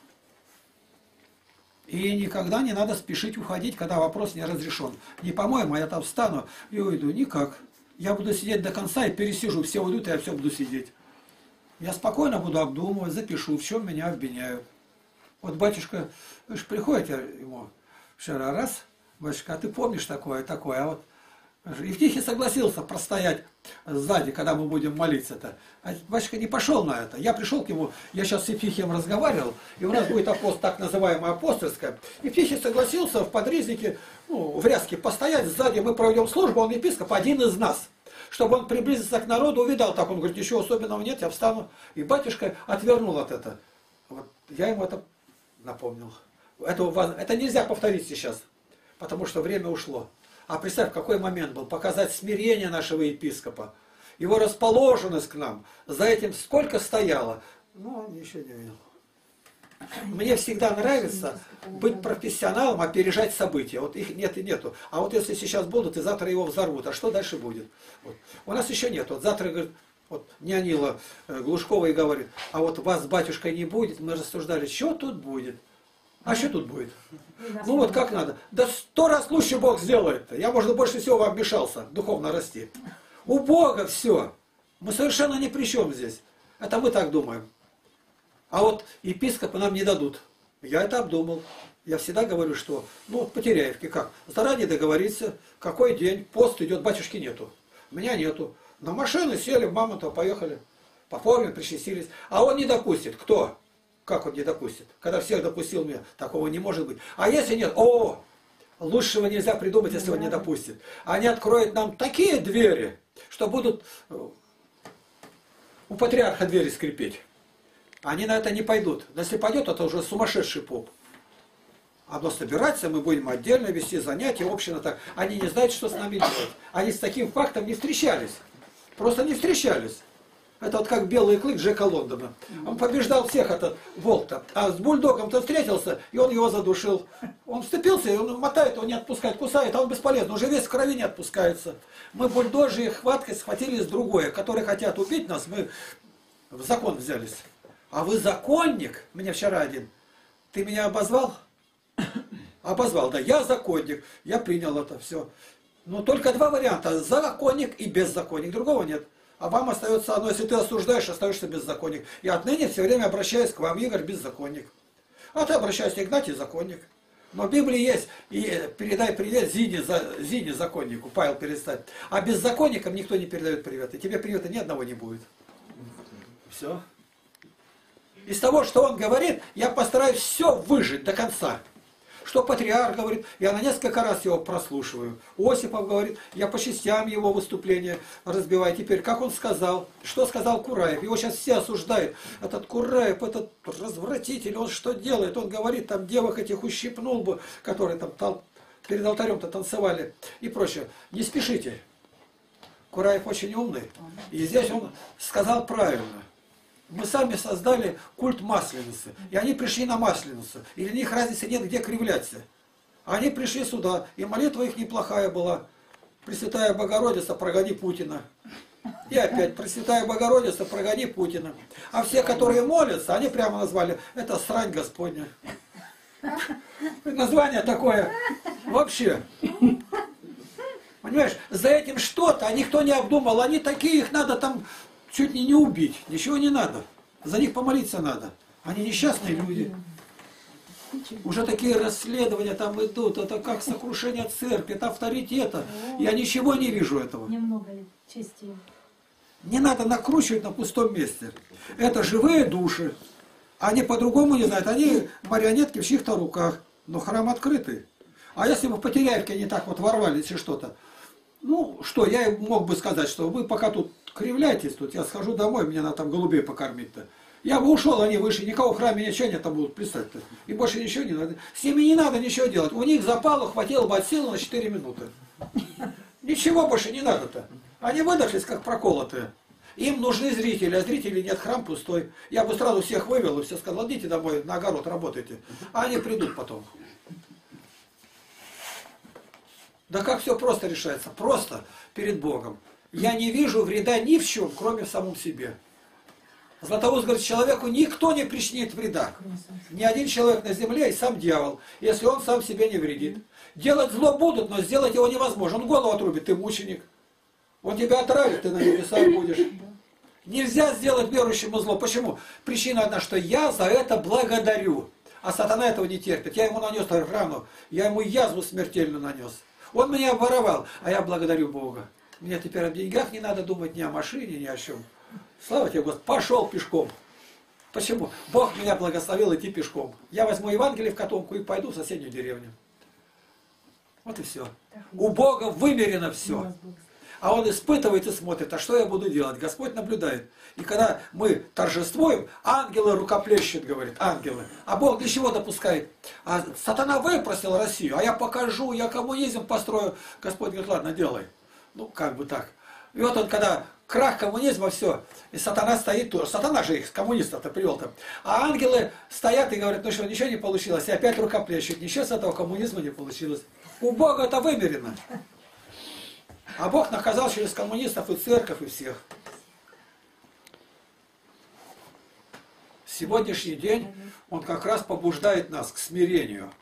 И никогда не надо спешить уходить, когда вопрос не разрешен. Не по-моему, я там встану и уйду. Никак. Я буду сидеть до конца и пересижу. Все уйдут, и я все буду сидеть. Я спокойно буду обдумывать, запишу, в чем меня обвиняют. Вот батюшка, вы же приходите ему вчера раз, батюшка, а ты помнишь такое, такое, а вот Евтихий согласился простоять сзади, когда мы будем молиться-то. А батюшка не пошел на это. Я пришел к нему, я сейчас с Евтихием разговаривал, и у нас будет так называемая апостольская. Евтихий согласился в подрезнике, ну, в Рязке постоять сзади, мы проведем службу, он епископ, один из нас. Чтобы он приблизился к народу, увидал так, он говорит, ничего особенного нет, я встану. И отвернул от этого. Вот, я ему это напомнил. Это нельзя повторить сейчас, потому что время ушло. А представь, какой момент был, показать смирение нашего епископа, его расположенность к нам, за этим сколько стояло. Ну, он еще не видел. Мне всегда нравится быть профессионалом, опережать события. Вот их нет и нету. А вот если сейчас будут, и завтра его взорвут, а что дальше будет? Вот. У нас еще нет. Вот завтра, говорит, вот нянила Глушкова и говорит, а вот вас с батюшкой не будет. Мы рассуждали, что тут будет? А что тут будет? Ну вот как надо. Да 100 раз лучше Бог сделает-то. Я, может, больше всего вам мешался духовно расти. У Бога все. Мы совершенно ни при чем здесь. Это мы так думаем. А вот епископы нам не дадут. Я это обдумал. Я всегда говорю, что, ну, по Теряевке как? Заранее договориться, какой день, пост идет, батюшки нету. Меня нету. На машины сели, в Мамонтово поехали. Пополнили, причастились. А он не допустит. Кто? Как он не допустит? Когда всех допустил меня, такого не может быть. А если нет, лучшего нельзя придумать, если он не допустит. Они откроют нам такие двери, что будут у патриарха двери скрипеть. Они на это не пойдут. Но если пойдет, это уже сумасшедший поп. Одно собираться, мы будем отдельно вести занятия, община так. Они не знают, что с нами делать. Они с таким фактом не встречались. Просто не встречались. Это вот как белый клык Джека Лондона. Он побеждал всех, этот волк-то. А с бульдогом-то встретился, и он его задушил. Он вцепился, и он мотает, он не отпускает, кусает, а он бесполезно. Уже весь в крови не отпускается. Мы бульдожьей хваткой схватились другое, которые хотят убить нас, мы в закон взялись. А вы законник? Мне вчера один. Ты меня обозвал? Обозвал, да. Я законник. Я принял это все. Но только два варианта. Законник и беззаконник. Другого нет. А вам остается одно. Если ты осуждаешь, остаешься беззаконник. И отныне все время обращаюсь к вам, Игорь, беззаконник. А ты обращаешься, Игнатий, законник. Но в Библии есть. И передай привет Зине законнику. Павел перестать. А беззаконникам никто не передает привет. И тебе привета ни одного не будет. Все. Из того, что он говорит, я постараюсь все выжить до конца. Что патриарх говорит, я на несколько раз его прослушиваю. Осипов говорит, я по частям его выступления разбиваю. Теперь, как он сказал, что сказал Кураев? Его сейчас все осуждают. Этот Кураев, этот развратитель, он что делает? Он говорит, там девок этих ущипнул бы, которые там перед алтарем-то танцевали и прочее. Не спешите. Кураев очень умный. И здесь он сказал правильно. Мы сами создали культ Масленицы. И они пришли на Масленицу. И для них разницы нет, где кривляться. Они пришли сюда. И молитва их неплохая была. Пресвятая Богородица, прогони Путина. И опять, Пресвятая Богородица, прогони Путина. А все, которые молятся, они прямо назвали, это срань Господня. Название такое. Вообще. Понимаешь, за этим что-то, а никто не обдумал. Они такие, их надо там чуть не убить. Ничего не надо. За них помолиться надо. Они несчастные люди. Уже такие расследования там идут. Это как сокрушение церкви, это авторитета. Я ничего не вижу этого. Немного чести. Не надо накручивать на пустом месте. Это живые души. Они по-другому не знают. Они марионетки в чьих-то руках. Но храм открытый. А если бы в Потеряевке они так вот ворвались и что-то. Ну, что, я им мог бы сказать, что вы пока тут кривляйтесь, тут я схожу домой, мне надо там голубей покормить-то. Я бы ушел, они вышли, никого в храме ничего нет, там будут плясать-то. И больше ничего не надо. С ними не надо ничего делать. У них запалу хватило бы от силы на 4 минуты. Ничего больше не надо-то. Они выдохлись, как проколотые. Им нужны зрители, а зрителей нет, храм пустой. Я бы сразу всех вывел и все сказал, идите домой, на огород работайте. А они придут потом. Да как все просто решается? Просто перед Богом. Я не вижу вреда ни в чем, кроме в самом себе. Златоуст говорит, человеку никто не причинит вреда. Ни один человек на земле и сам дьявол, если он сам себе не вредит. Делать зло будут, но сделать его невозможно. Он голову отрубит, ты мученик. Он тебя отравит, ты на небесах будешь. Нельзя сделать верующему зло. Почему? Причина одна, что я за это благодарю. А сатана этого не терпит. Я ему нанес рану, я ему язву смертельно нанес. Он меня обворовал, а я благодарю Бога. Мне теперь о деньгах не надо думать, ни о машине, ни о чем. Слава тебе, Господи, пошел пешком. Почему? Бог меня благословил идти пешком. Я возьму Евангелие в котомку и пойду в соседнюю деревню. Вот и все. У Бога вымерено все. А Он испытывает и смотрит, а что я буду делать? Господь наблюдает. И когда мы торжествуем, ангелы рукоплещут, говорит, ангелы. А Бог для чего допускает? А сатана выпросил Россию, а я покажу, я коммунизм построю. Господь говорит, ладно, делай. Ну, как бы так. И вот он, когда крах коммунизма, все, и сатана стоит тоже. Сатана же их, коммунистов-то привел-то. А ангелы стоят и говорят, ну что, ничего не получилось. И опять рукоплещут. Ничего с этого коммунизма не получилось. У Бога это вымерено. А Бог наказал через коммунистов и церковь, и всех. Сегодняшний день он как раз побуждает нас к смирению,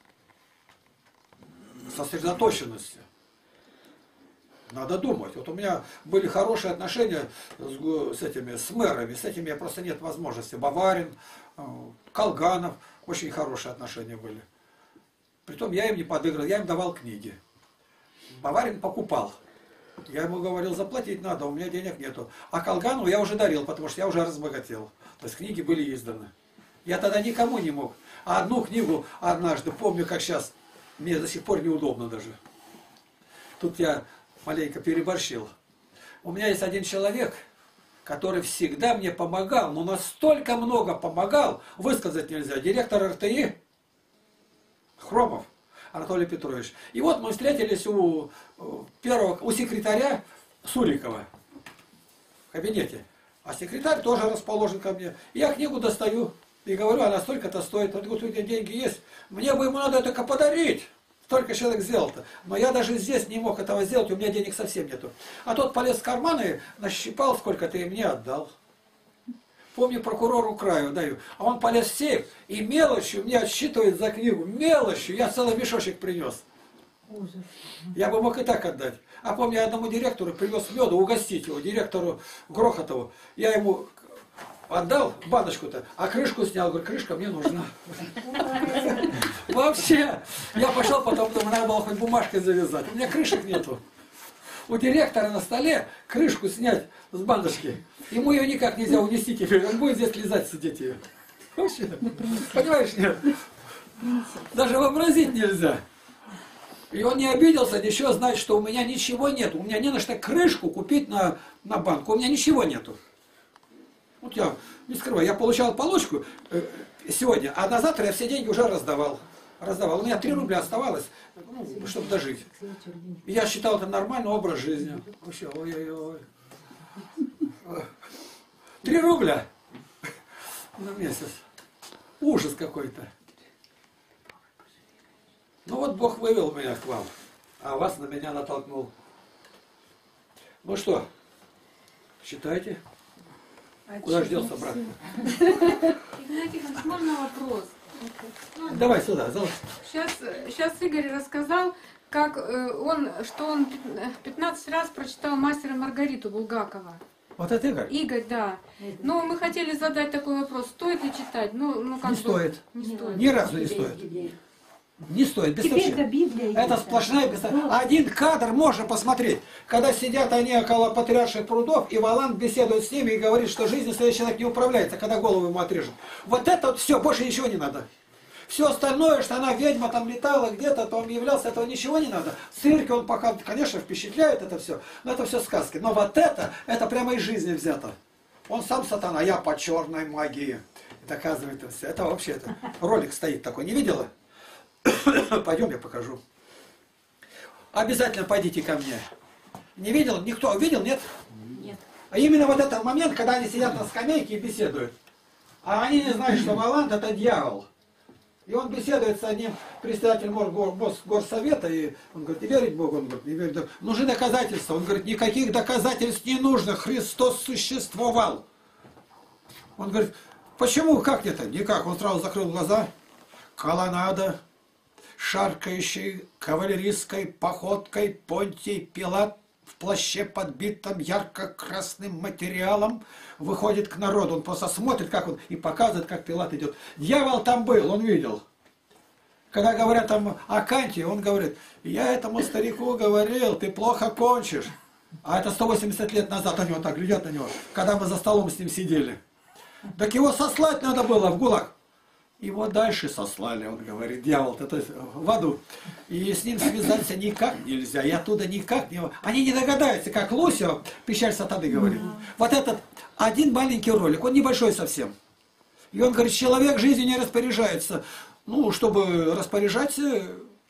сосредоточенности. Надо думать. Вот у меня были хорошие отношения с мэрами, с этими просто нет возможности. Баварин, Колганов, очень хорошие отношения были. Притом я им не подыграл, я им давал книги. Баварин покупал. Я ему говорил, заплатить надо, у меня денег нету. А Колгану я уже дарил, потому что я уже разбогател. То есть книги были изданы. Я тогда никому не мог. А одну книгу однажды, помню как сейчас, мне до сих пор неудобно даже. Тут я маленько переборщил. У меня есть один человек, который всегда мне помогал, но настолько много помогал, высказать нельзя. Директор РТИ Хромов Анатолий Петрович. И вот мы встретились у секретаря Сурикова в кабинете. А секретарь тоже расположен ко мне. И я книгу достаю и говорю, она столько-то стоит. Он говорит, у тебя деньги есть. Мне бы ему надо только подарить. Столько человек сделал-то. Но я даже здесь не мог этого сделать, у меня денег совсем нету. А тот полез в карманы, нащипал сколько-то и мне отдал. Помню, прокурору краю даю. А он полез в сейф и мелочью мне отсчитывает за книгу. Мелочью. Я целый мешочек принес. Ужас. Я бы мог и так отдать. А помню, я одному директору привез меду угостить его, директору Грохотову. Я ему отдал баночку-то, а крышку снял. Говорю, крышка мне нужна. Вообще. Я пошел потом, думаю, надо было хоть бумажкой завязать. У меня крышек нету. У директора на столе крышку снять с бандочки. Ему ее никак нельзя унести теперь. Он будет здесь лизать, сидеть ее. Вообще. Понимаешь, нет? Даже вообразить нельзя. И он не обиделся, еще знать, что у меня ничего нет. У меня не на что крышку купить на банку. У меня ничего нету. Вот я не скрываю, я получал получку сегодня, а на завтра я все деньги уже раздавал. У меня 3 рубля оставалось, ну, чтобы дожить. И я считал это нормальный образ жизни. Вообще, ой-ой-ой. 3 рубля на месяц. Ужас какой-то. Ну вот Бог вывел меня к вам, а вас на меня натолкнул. Ну что, считайте. Куда ж делся, брат? Игнатий Иванович, можно вопрос? Ну, Давай сюда, Сейчас Игорь рассказал, что он 15 раз прочитал «Мастера и Маргариту» Булгакова. Вот это Игорь? Игорь, да. Но мы хотели задать такой вопрос, стоит ли читать? Ну, как Не бы, стоит. Не стоит. Ни разу не стоит. Не стоит, Теперь это беспочвенно. Библия. Это есть. сплошная беспочвенность. Один кадр можно посмотреть, когда сидят они около патриарших прудов, и Валан беседует с ними и говорит, что жизнью следующий человек не управляется, когда голову ему отрежут. Вот это вот все, больше ничего не надо. Все остальное, что она ведьма там летала где-то, то он являлся, этого ничего не надо. Цирк он пока, конечно, впечатляет это все, но это все сказки. Но вот это прямо из жизни взято. Он сам сатана, я по черной магии. Доказывает это все. Это вообще ролик стоит такой, не видела? Пойдем, я покажу. Обязательно пойдите ко мне. Не видел? Никто? Видел? Нет? Нет. А именно вот этот момент, когда они сидят на скамейке и беседуют. А они не знают, что Валанд это дьявол. И он беседует с одним председателем горсовета, и он говорит, не верить Богу? Он говорит, не верить Богу. Нужны доказательства. Он говорит, никаких доказательств не нужно. Христос существовал. Он говорит, почему? Как это? Никак. Он сразу закрыл глаза. Колоннада, шаркающей кавалерийской походкой Понтий Пилат в плаще, подбитом ярко-красным материалом, выходит к народу. Он просто смотрит, как он, и показывает, как Пилат идет. Дьявол там был, он видел. Когда говорят там о Канте, он говорит, я этому старику говорил, ты плохо кончишь. А это 180 лет назад они вот так глядят на него, когда мы за столом с ним сидели. Так его сослать надо было в ГУЛАГ. Его дальше сослали, он говорит, дьявол-то, то есть в аду. И с ним связаться никак нельзя, и оттуда никак не... Они не догадаются, как Лусио, печаль сатаны, говорит. Вот этот один маленький ролик, он небольшой совсем. И он говорит, человек жизнью не распоряжается. Ну, чтобы распоряжаться,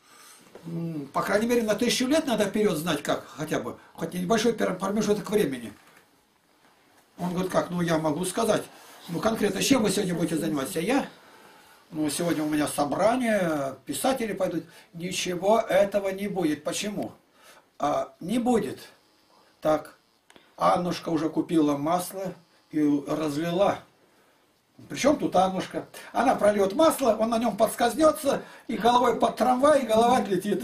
по крайней мере, на 1000 лет надо вперед знать, как хотя бы. Хоть небольшой промежуток времени. Он говорит, как, ну я могу сказать. Ну конкретно, чем вы сегодня будете заниматься? Я? Ну, сегодня у меня собрание, писатели пойдут. Ничего этого не будет. Почему? Не будет. Так, Аннушка уже купила масло и разлила. Причем тут Аннушка? Она прольет масло, он на нем подскользнется, и головой под трамвай, и голова отлетит.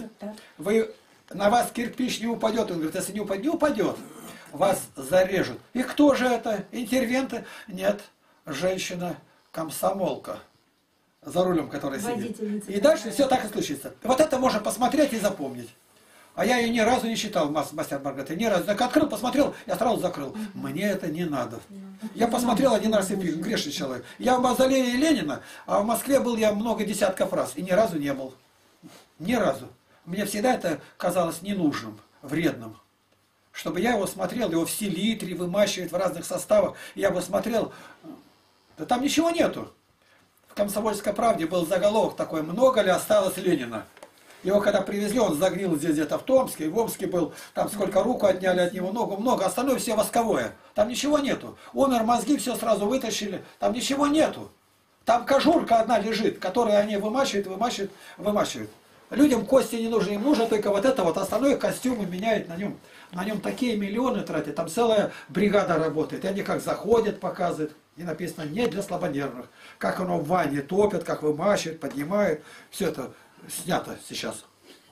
На вас кирпич не упадет. Он говорит, если не упадет, вас зарежут. И кто же это? Интервенты? Нет, женщина-комсомолка. За рулем, который сидит. И дальше все так и случится. Вот это можно посмотреть и запомнить. А я ее ни разу не читал, «Мастер Маргарита», ни разу. Так открыл, посмотрел, я сразу закрыл. Мне это не надо. Я посмотрел один раз и фильм, грешный человек. Я в мавзолее Ленина, а в Москве был я много десятков раз. И ни разу не был. Ни разу. Мне всегда это казалось ненужным, вредным. Чтобы я его смотрел, его в селитре вымачивают в разных составах. Я бы смотрел, да там ничего нету. В «Комсомольской правде» был заголовок такой, много ли осталось Ленина. Его когда привезли, он загнил здесь где-то в Томске, в Омске был, там сколько руку отняли от него, много, остальное все восковое. Там ничего нету. Умер, мозги все сразу вытащили, там ничего нету. Там кожурка одна лежит, которую они вымачивают. Людям кости не нужны, им нужно только вот это вот, остальное костюмы меняют на нем такие миллионы тратят, там целая бригада работает, и они как заходят, показывают. И написано, не для слабонервных. Как оно в ванне топят, как вымачивают, поднимают. Все это снято сейчас.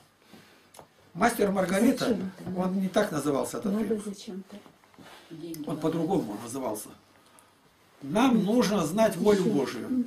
«Мастер Маргарита», он не так назывался этот фильм. Он по-другому назывался. Нам нужно знать волю Божию.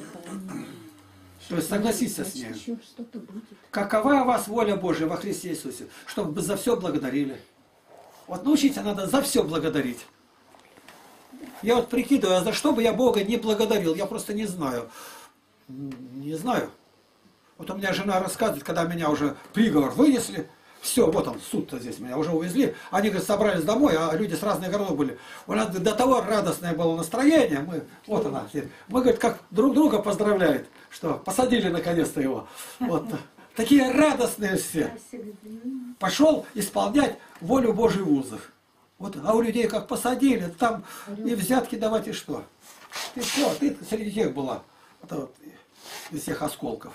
То есть согласиться с ней. Какова у вас воля Божия во Христе Иисусе? Чтобы за все благодарили. Вот научиться надо за все благодарить. Я вот прикидываю, а за что бы я Бога не благодарил? Я просто не знаю. Не знаю. Вот у меня жена рассказывает, когда меня уже приговор вынесли, все, вот он, суд-то здесь, меня уже увезли. Они, говорит, собрались домой, а люди с разных городов были. У нас до того радостное было настроение. Вот она. Мы, говорит, как друг друга поздравляют, что посадили наконец-то его. Вот. Такие радостные все. Пошел исполнять волю Божию в вузах. Вот, а у людей как посадили, там и взятки давать, и что? Ты все, ты среди тех была. Это вот, из всех осколков.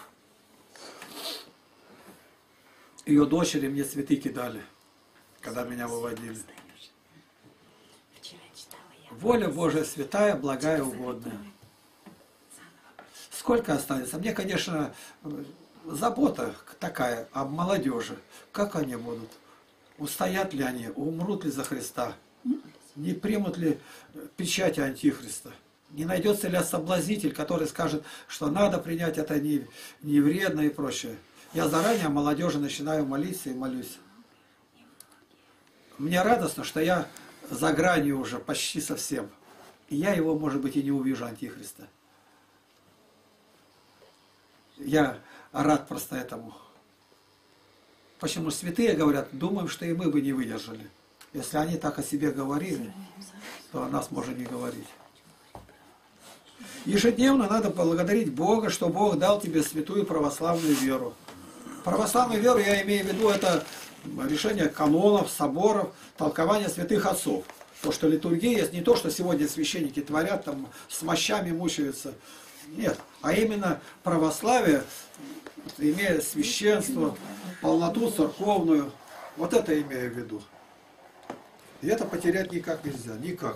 Ее дочери мне цветы кидали, когда меня выводили. Воля Божия святая, благая, угодная. Сколько останется? Мне, конечно, забота такая об молодежи. Как они будут? Устоят ли они? Умрут ли за Христа? Не примут ли печати Антихриста? Не найдется ли соблазнитель, который скажет, что надо принять это не вредно и прочее? Я заранее о молодежи начинаю молиться и молюсь. Мне радостно, что я за гранью уже почти совсем. И я его, может быть, и не увижу, Антихриста. Я рад просто этому. Почему святые говорят, думаем, что и мы бы не выдержали. Если они так о себе говорили, то о нас можно не говорить. Ежедневно надо благодарить Бога, что Бог дал тебе святую православную веру. Православную веру, я имею в виду, это решение канонов, соборов, толкование святых отцов. То, что литургия есть, не то, что сегодня священники творят, там с мощами мучаются. Нет, а именно православие, имея священство, полноту церковную. Вот это имею в виду. И это потерять никак нельзя, никак.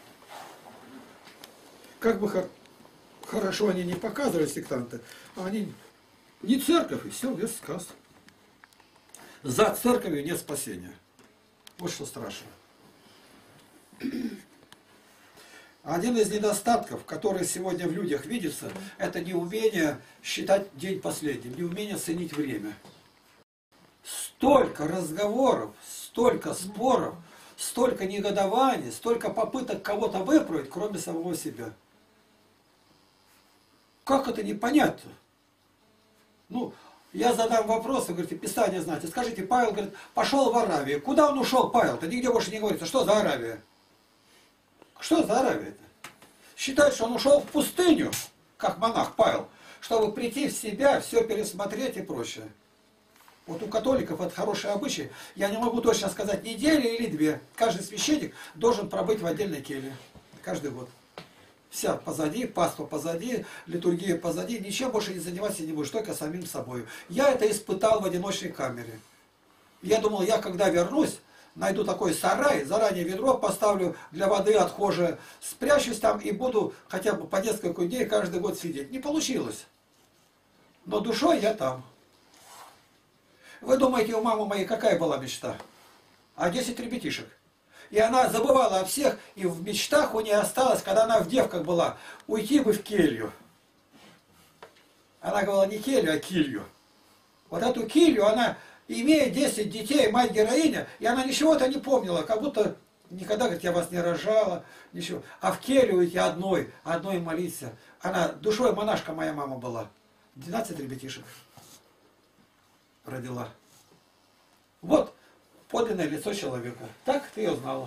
Как бы хорошо они не показывали, сектанты, а они не церковь, и все, весь сказ. За церковью нет спасения. Вот что страшно. Один из недостатков, который сегодня в людях видится, это неумение считать день последним, неумение ценить время. Столько разговоров, столько споров, столько негодований, столько попыток кого-то выправить, кроме самого себя. Как это не понять-то? Ну, я задам вопрос, вы говорите, Писание знаете. Скажите, Павел, говорит, пошел в Аравию. Куда он ушел, Павел-то? Нигде больше не говорится. Что за Аравия? Что за Аравия-то? Считает, что он ушел в пустыню, как монах Павел, чтобы прийти в себя, все пересмотреть и прочее. Вот у католиков это хороший обычай. Я не могу точно сказать, неделю или две. Каждый священник должен пробыть в отдельной келье. Каждый год. Вся позади, паства позади, литургия позади, ничем больше не заниматься не будешь, только самим собой. Я это испытал в одиночной камере. Я думал, я когда вернусь, найду такой сарай, заранее ведро поставлю для воды отхожее, спрячусь там и буду хотя бы по несколько дней каждый год сидеть. Не получилось. Но душой я там. Вы думаете, у мамы моей какая была мечта? А 10 ребятишек. И она забывала о всех, и в мечтах у нее осталось, когда она в девках была, уйти бы в келью. Она говорила не келью, а килью. Вот эту килью она, имея 10 детей, мать-героиня, и она ничего-то не помнила, как будто никогда, говорит, я вас не рожала, ничего. А в келью уйти одной молиться. Она душой монашка моя мама была. 12 ребятишек родила. Вот подлинное лицо человека. Так ты ее знала.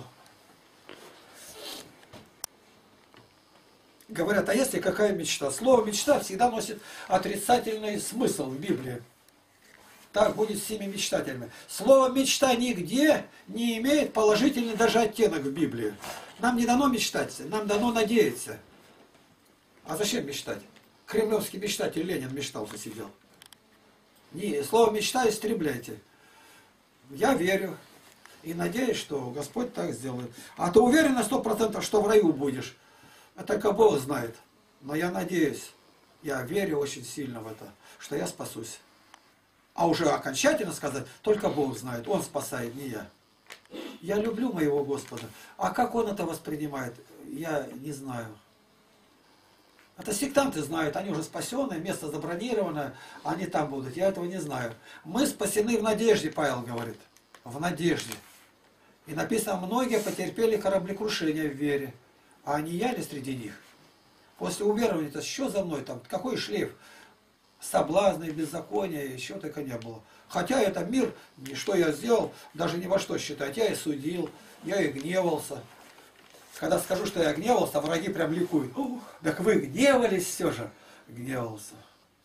Говорят, а если какая мечта? Слово мечта всегда носит отрицательный смысл в Библии. Так будет с всеми мечтателями. Слово мечта нигде не имеет положительный даже оттенок в Библии. Нам не дано мечтать, нам дано надеяться. А зачем мечтать? Кремлевский мечтатель Ленин мечтал, что сидел. Слово мечта истребляйте. Я верю и надеюсь, что Господь так сделает. А ты уверен на 100%, что в раю будешь? Это только Бог знает. Но я надеюсь, я верю очень сильно в это, что я спасусь. А уже окончательно сказать, только Бог знает. Он спасает, не я. Я люблю моего Господа. А как Он это воспринимает, я не знаю. Это сектанты знают, они уже спасенные, место забронировано, они там будут. Я этого не знаю. Мы спасены в надежде, Павел говорит. В надежде. И написано, многие потерпели кораблекрушение в вере. А не я ли среди них? После уверования-то что за мной там? Какой шлейф соблазны, беззакония, еще только не было. Хотя это мир, что я сделал, даже ни во что считать. Я и судил, я и гневался. Когда скажу, что я гневался, враги прям ликуют. Так вы гневались все же. Гневался.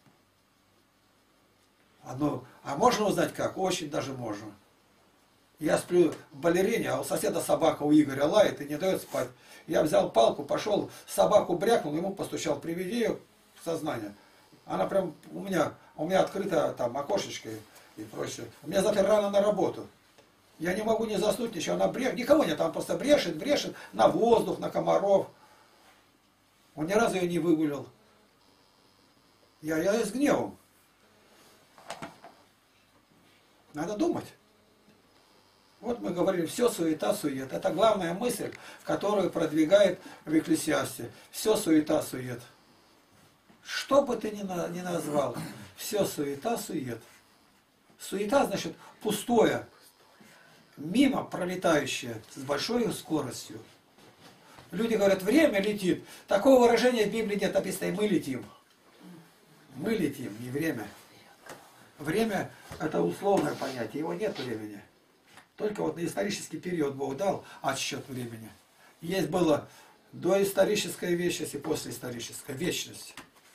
А можно узнать как? Очень даже можно. Я сплю в балерине, а у соседа собака у Игоря лает и не дает спать. Я взял палку, пошел, собаку брякнул, ему постучал, приведи ее в сознание. Она прям у меня открыто там окошечко и прочее. У меня завтра рано на работу. Я не могу не заснуть, ничего, она брешет, никого нет, там просто брешет на воздух, на комаров. Он ни разу ее не выгулил. Я с гневом. Надо думать. Вот мы говорили, все суета, сует. Это главная мысль, которую продвигает в Экклесиасте. Все суета, сует. Что бы ты ни назвал, все суета, сует. Суета значит пустое, мимо пролетающее, с большой скоростью. Люди говорят, время летит. Такого выражения в Библии нет, написано, и мы летим. Мы летим, не время. Время – это условное понятие, его нет времени. Только вот на исторический период Бог дал отсчет времени. Есть было доисторическая вечность и послеисторическая вечность.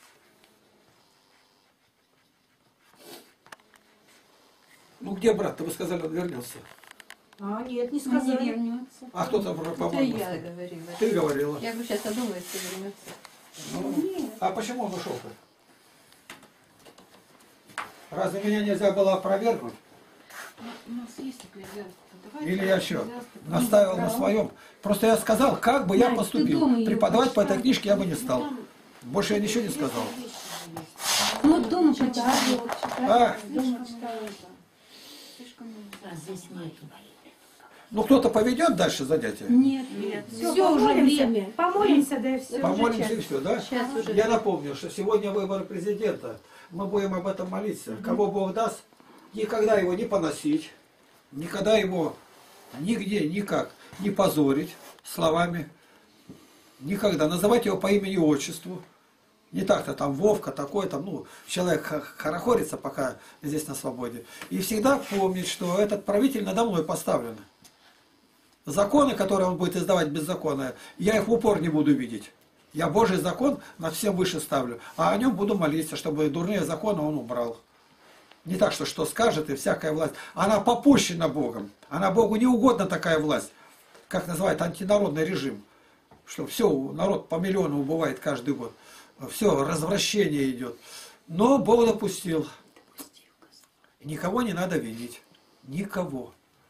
Ну где брат-то? Вы сказали, он вернется. А, нет, не Не сказали. вернется. А кто там, Это по-моему? я говорила. Ты говорила. Я говорю, сейчас одумается и вернется. Ну, а почему он ушел-то? Разве меня нельзя было опровергнуть? У нас есть экклезиаст. Давайте Или я что, экклезиаста. наставил на своем? Просто я сказал, как бы я Надь, ты поступил. дома её Преподавать по этой почитай. книжке я бы не стал. Больше я ничего не сказал. Ну, вот дома почитай. А, Дома читаю это. Слишком много. А здесь нету. ну кто-то поведет дальше занятия? Нет, Все, все уже помолимся. время. Помолимся, да и все. Помолимся и все, да? Сейчас уже. Я напомню, что сегодня выборы президента. Мы будем об этом молиться. Кого Бог даст, никогда его не поносить, никогда его нигде, никак не позорить словами. Никогда. Называть его по имени и отчеству. Не так-то там Вовка такой, там, ну, человек хорохорится, пока здесь на свободе. И всегда помнить, что этот правитель надо мной поставлен. Законы, которые он будет издавать беззаконные, я их в упор не буду видеть. Я Божий закон над всем выше ставлю, а о нем буду молиться, чтобы дурные законы он убрал. Не так, что скажет и всякая власть. Она попущена Богом. Она Богу не угодна такая власть, как называют антинародный режим. Что все, народ по миллиону убывает каждый год. Все, развращение идет. Но Бог допустил. Никого не надо винить. Никого.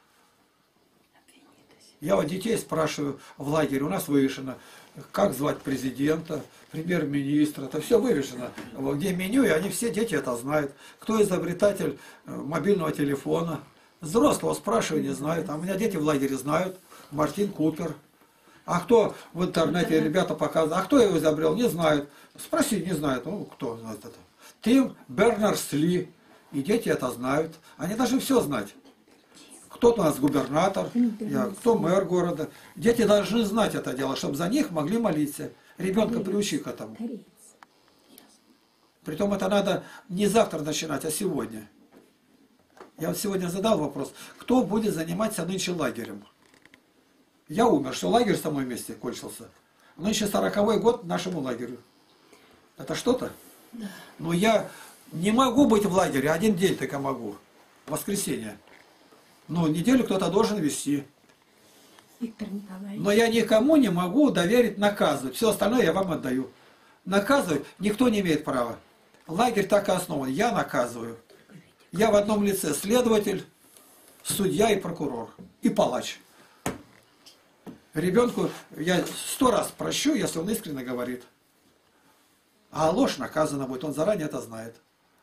Я вот детей спрашиваю в лагере, у нас вывешено, как звать президента, премьер-министра, это все вывешено. Где меню, и они все, дети это знают. Кто изобретатель мобильного телефона. Взрослого спрашиваю, не знают. А у меня дети в лагере знают. Мартин Купер. А кто в интернете, ребята показывают, а кто его изобрел, не знают. Спроси, не знают. Ну, кто знает это? Тим Бернерс-Ли. И дети это знают. Они должны все знать. Кто-то у нас губернатор, кто мэр города. Дети должны знать это дело, чтобы за них могли молиться. Ребенка приучи к этому. Притом это надо не завтра начинать, а сегодня. Я вот сегодня задал вопрос, кто будет заниматься нынче лагерем? Я умер, что лагерь со мной вместе кончился. Нынче 40-й год нашему лагерю. Это что-то? Да. Но я не могу быть в лагере, один день только могу. Воскресенье. Но неделю кто-то должен вести. Виктор Николаевич. Но я никому не могу доверить наказывать. Все остальное я вам отдаю. Наказывать никто не имеет права. Лагерь так и основан. Я наказываю. Я в одном лице следователь, судья и прокурор. И палач. Ребенку я 100 раз прощу, если он искренне говорит. А ложь наказана будет. Он заранее это знает.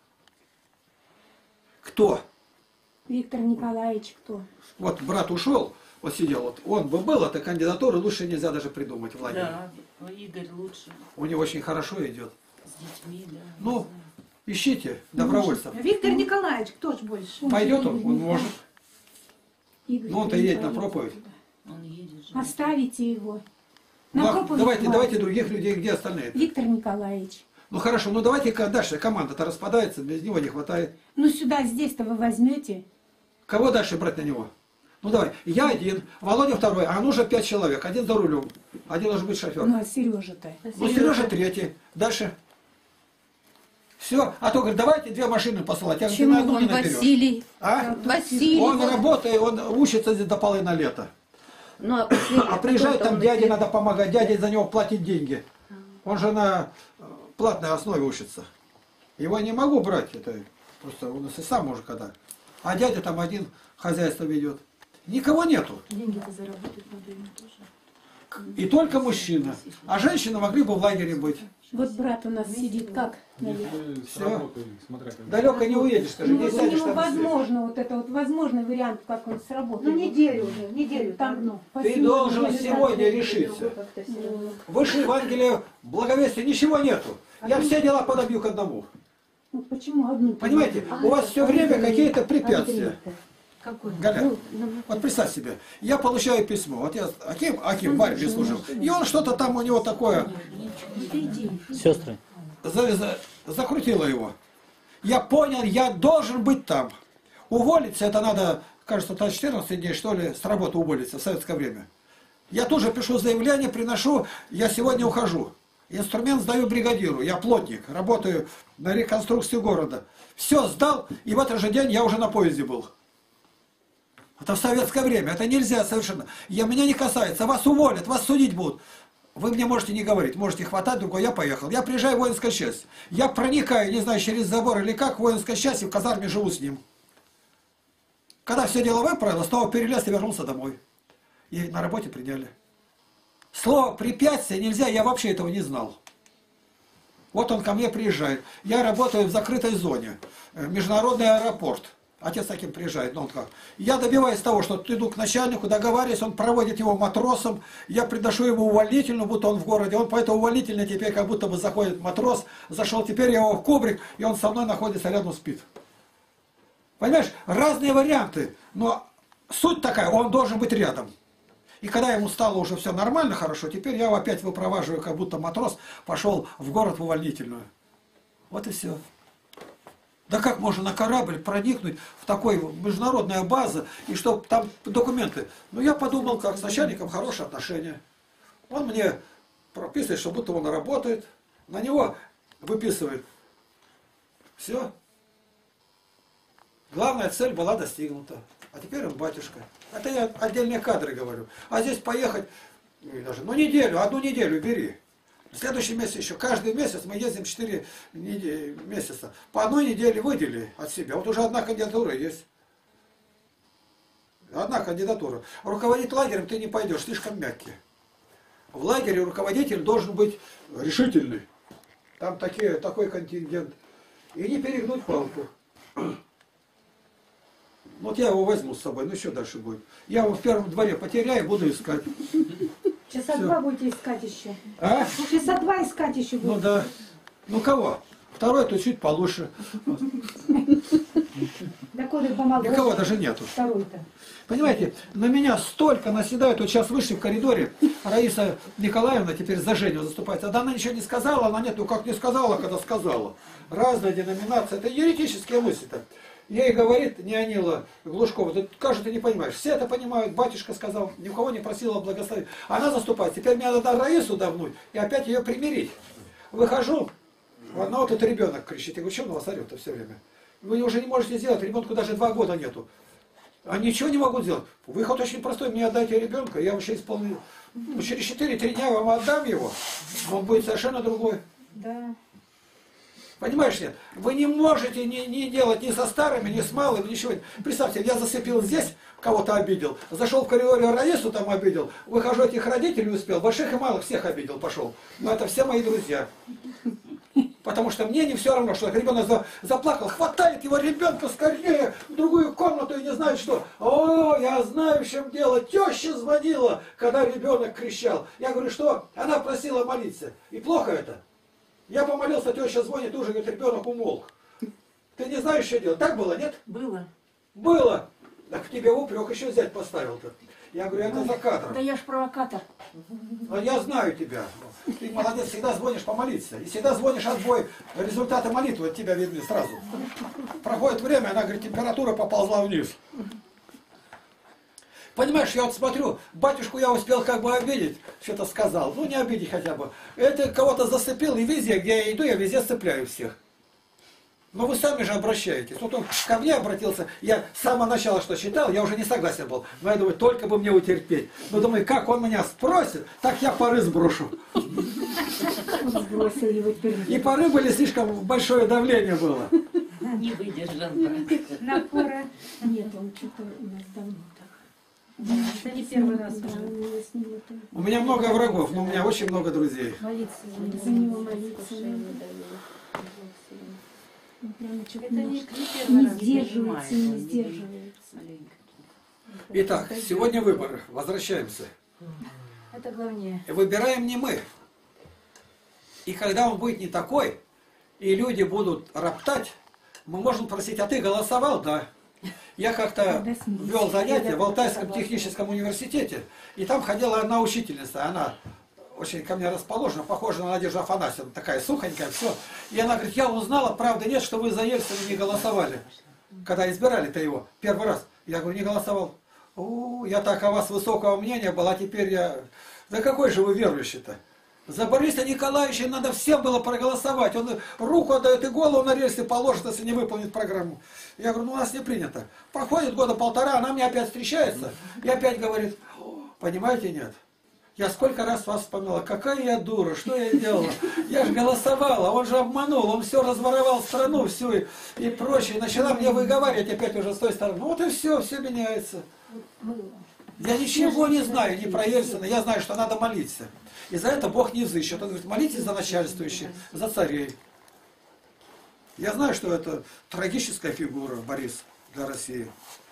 Кто? Виктор Николаевич кто? Вот брат ушел, вот сидел, вот он бы был, этой кандидатуры лучше нельзя даже придумать в лагере. Да, Игорь лучше. У него очень хорошо идет. С детьми, да. Ну, ищите добровольцев. Виктор Николаевич, кто ж больше? Пойдет он может. Игорь Ну, он-то едет на поедет проповедь. туда. Он едет же. Оставите его. Ну, На а проповедь давайте хватит. других людей, где остальные? Виктор Николаевич. Ну хорошо, ну давайте-ка дальше. Команда-то распадается, без него не хватает. Ну сюда, здесь-то вы возьмете. Кого дальше брать на него? Ну давай, я один, Володя второй, а нужно 5 человек. Один за рулем, один должен быть шофер. Ну а Сережа-то? Ну Сережа третий. Дальше. Все. А то говорит, давайте 2 машины посылать. Я говорю, ты на Почему одну не он наберешь. Василий? А? Василий. Он вот. работает, он учится здесь до половины лета. Ну, а последний- А приезжает кто-то там он дяде, эти- надо помогать, дяде за него платить деньги. Он же на платной основе учится. Его я не могу брать, это просто он и сам может когда. А дядя там один хозяйство ведет. Никого нету. Деньги-то заработать надо ему тоже. И только мужчина. А женщины могли бы в лагере быть. Вот брат у нас сидит как? Все. Далеко не уедешь, скажи, Ну, где у сядешь, него там и сидишь. возможно, вот это вот возможный вариант, как он сработает. Ну неделю уже, неделю Там, там. ну, Ты посмотрим, должен если сегодня так. решиться. Как-то всё равно. Выше Евангелия, благовестия, ничего нету. Я все дела подобью к одному. Ну, почему одну? Понимаете, у вас все время какие-то препятствия. Какой? Галя, вот представь себе, я получаю письмо, вот я Аким в армии служил, и он что-то там у него такое Сестры. закрутило его. Я понял, я должен быть там. Уволиться, это надо, кажется, 14 дней, что ли, с работы уволиться в советское время. Я тут же пишу заявление, приношу, я сегодня ухожу. Инструмент сдаю бригадиру, я плотник, работаю на реконструкцию города. Все сдал, и в этот же день я уже на поезде был. Это в советское время, это нельзя совершенно. Меня не касается, вас уволят, вас судить будут. Вы мне можете не говорить, можете хватать, другой, я поехал. Я приезжаю в воинское счастье. Я проникаю, не знаю, через забор или как, в воинское счастье, в казарме живу с ним. Когда все дело выправило, снова перелез и вернулся домой. И на работе приняли. Слово «препятствие» нельзя, я вообще этого не знал. Вот он ко мне приезжает. Я работаю в закрытой зоне. Международный аэропорт. Отец таким приезжает, ну он как. Я добиваюсь того, что иду к начальнику, договариваюсь, он проводит его матросом, я приношу ему увольнительную, будто он в городе, он по этой увольнительной теперь как будто бы заходит матрос, зашел, теперь я его в кубрик, и он со мной находится рядом, спит. Понимаешь, разные варианты, но суть такая, он должен быть рядом. И когда ему стало уже все нормально, хорошо, теперь я его опять выпроваживаю, как будто матрос пошел в город в увольнительную. Вот и все. Да как можно на корабль проникнуть в такой международная база, и чтобы там документы? Ну я подумал, как с начальником хорошие отношения. Он мне прописывает, что будто он работает, на него выписывает. Все. Главная цель была достигнута. А теперь он батюшка. Это я отдельные кадры говорю. А здесь поехать, даже, ну неделю, одну неделю бери. В следующем месяце еще. Каждый месяц мы ездим 4 месяца. По одной неделе выдели от себя. Вот уже одна кандидатура есть. Одна кандидатура. Руководить лагерем ты не пойдешь, слишком мягкий. В лагере руководитель должен быть решительный. Там такой контингент. И не перегнуть палку. Вот я его возьму с собой, ну что дальше будет? Я его в первом дворе потеряю, буду искать. Часа Всё. 2 будете искать еще. А? Часа 2 искать еще Ну будете. да. Ну кого? Второй то чуть получше. Да куда помогу? Никого даже нету. Второй-то. Понимаете, на меня столько наседают. Вот сейчас вышли в коридоре, Раиса Николаевна теперь за Женю заступается. Да она ничего не сказала, она нет, ну как не сказала, когда сказала. Разная деноминация, это еретические мысли-то. Ей говорит Неонила Глушкова, да как же ты не понимаешь? Все это понимают, батюшка сказал, ни у кого не просила благословить. Она заступает. Теперь мне надо Раису давнуть и опять ее примирить. Выхожу, у одного тут ребенок кричит. Я говорю, что на вас орет-то все время? Вы уже не можете сделать, ребенку даже 2 года нету. А ничего не могут сделать. Выход очень простой, мне отдайте ребенка, я вообще исполню. Ну, через 4-3 дня вам отдам его, но он будет совершенно другой. Да. Понимаешь, нет? Вы не можете не делать ни со старыми, ни с малыми, ничего. Представьте, я засыпил здесь, кого-то обидел, зашел в коридоре Раису там обидел, выхожу, этих родителей успел, больших и малых всех обидел, пошел. Но это все мои друзья. Потому что мне не все равно, что ребенок заплакал, хватает его ребенка скорее в другую комнату и не знает что. О, я знаю, в чем дело. Теща звонила, когда ребенок кричал. Я говорю, что? Она просила молиться. И плохо это. Я помолился, теща звонит, уже говорит, ребенок умолк. Ты не знаешь, что делать? Так было, нет? Было. Было. Так в тебе упрек еще взять поставил-то. Я говорю, это за Да кадром. я ж провокатор. Но я знаю тебя. Ты молодец, всегда звонишь помолиться. И всегда звонишь отбой. Результаты молитвы от тебя видны сразу. Проходит время, она говорит, температура поползла вниз. Понимаешь, я вот смотрю, батюшку я успел как бы обидеть, что-то сказал. Ну, не обидеть хотя бы. Это кого-то зацепил, и везде, где я иду, я везде цепляю всех. Но вы сами же обращаетесь. Вот он ко мне обратился, я с самого начала что читал, я уже не согласен был. Но я думаю, только бы мне утерпеть. Но думаю, как он меня спросит, так я пары сброшу. Сбросил его теперь. И пары были, слишком большое давление было. Не выдержал. Напора. Нет, он что-то у нас давно так. Это не первый раз Да, уже. у меня с ним это... У меня много врагов, но у меня очень много друзей. Молиться За него молиться. Он прямо что-то Это не не первый раз. сдерживается, не сдерживается. Итак, сегодня выборы. Возвращаемся. Это главнее. Выбираем не мы. И когда он будет не такой, и люди будут роптать, мы можем просить, а ты голосовал? Да. Я как-то вел занятия в Алтайском техническом университете, и там ходила одна учительница, она очень ко мне расположена, похожа на Надежду Афанасьевну, такая сухонькая, все. И она говорит, я узнала, правда нет, что вы за Ельцина не голосовали, когда избирали-то его первый раз. Я говорю, не голосовал. Я так о вас высокого мнения был, а теперь я... Да какой же вы верующий-то? За Бориса Николаевича надо всем было проголосовать. Он руку отдает и голову на рельсы положит, если не выполнит программу. Я говорю, ну у нас не принято. Проходит года полтора, она мне опять встречается и опять говорит, понимаете, нет. Я сколько раз вас вспоминала, какая я дура, что я делала. Я же голосовала, он же обманул, он все разворовал страну всю и прочее. Начала мне выговаривать опять уже с той стороны. Ну вот и все меняется. Я ничего не знаю, не про Ельцина, я знаю, что надо молиться. И за это Бог не взыщет. Он говорит, молитесь за начальствующих, за царей. Я знаю, что это трагическая фигура, Борис, для России.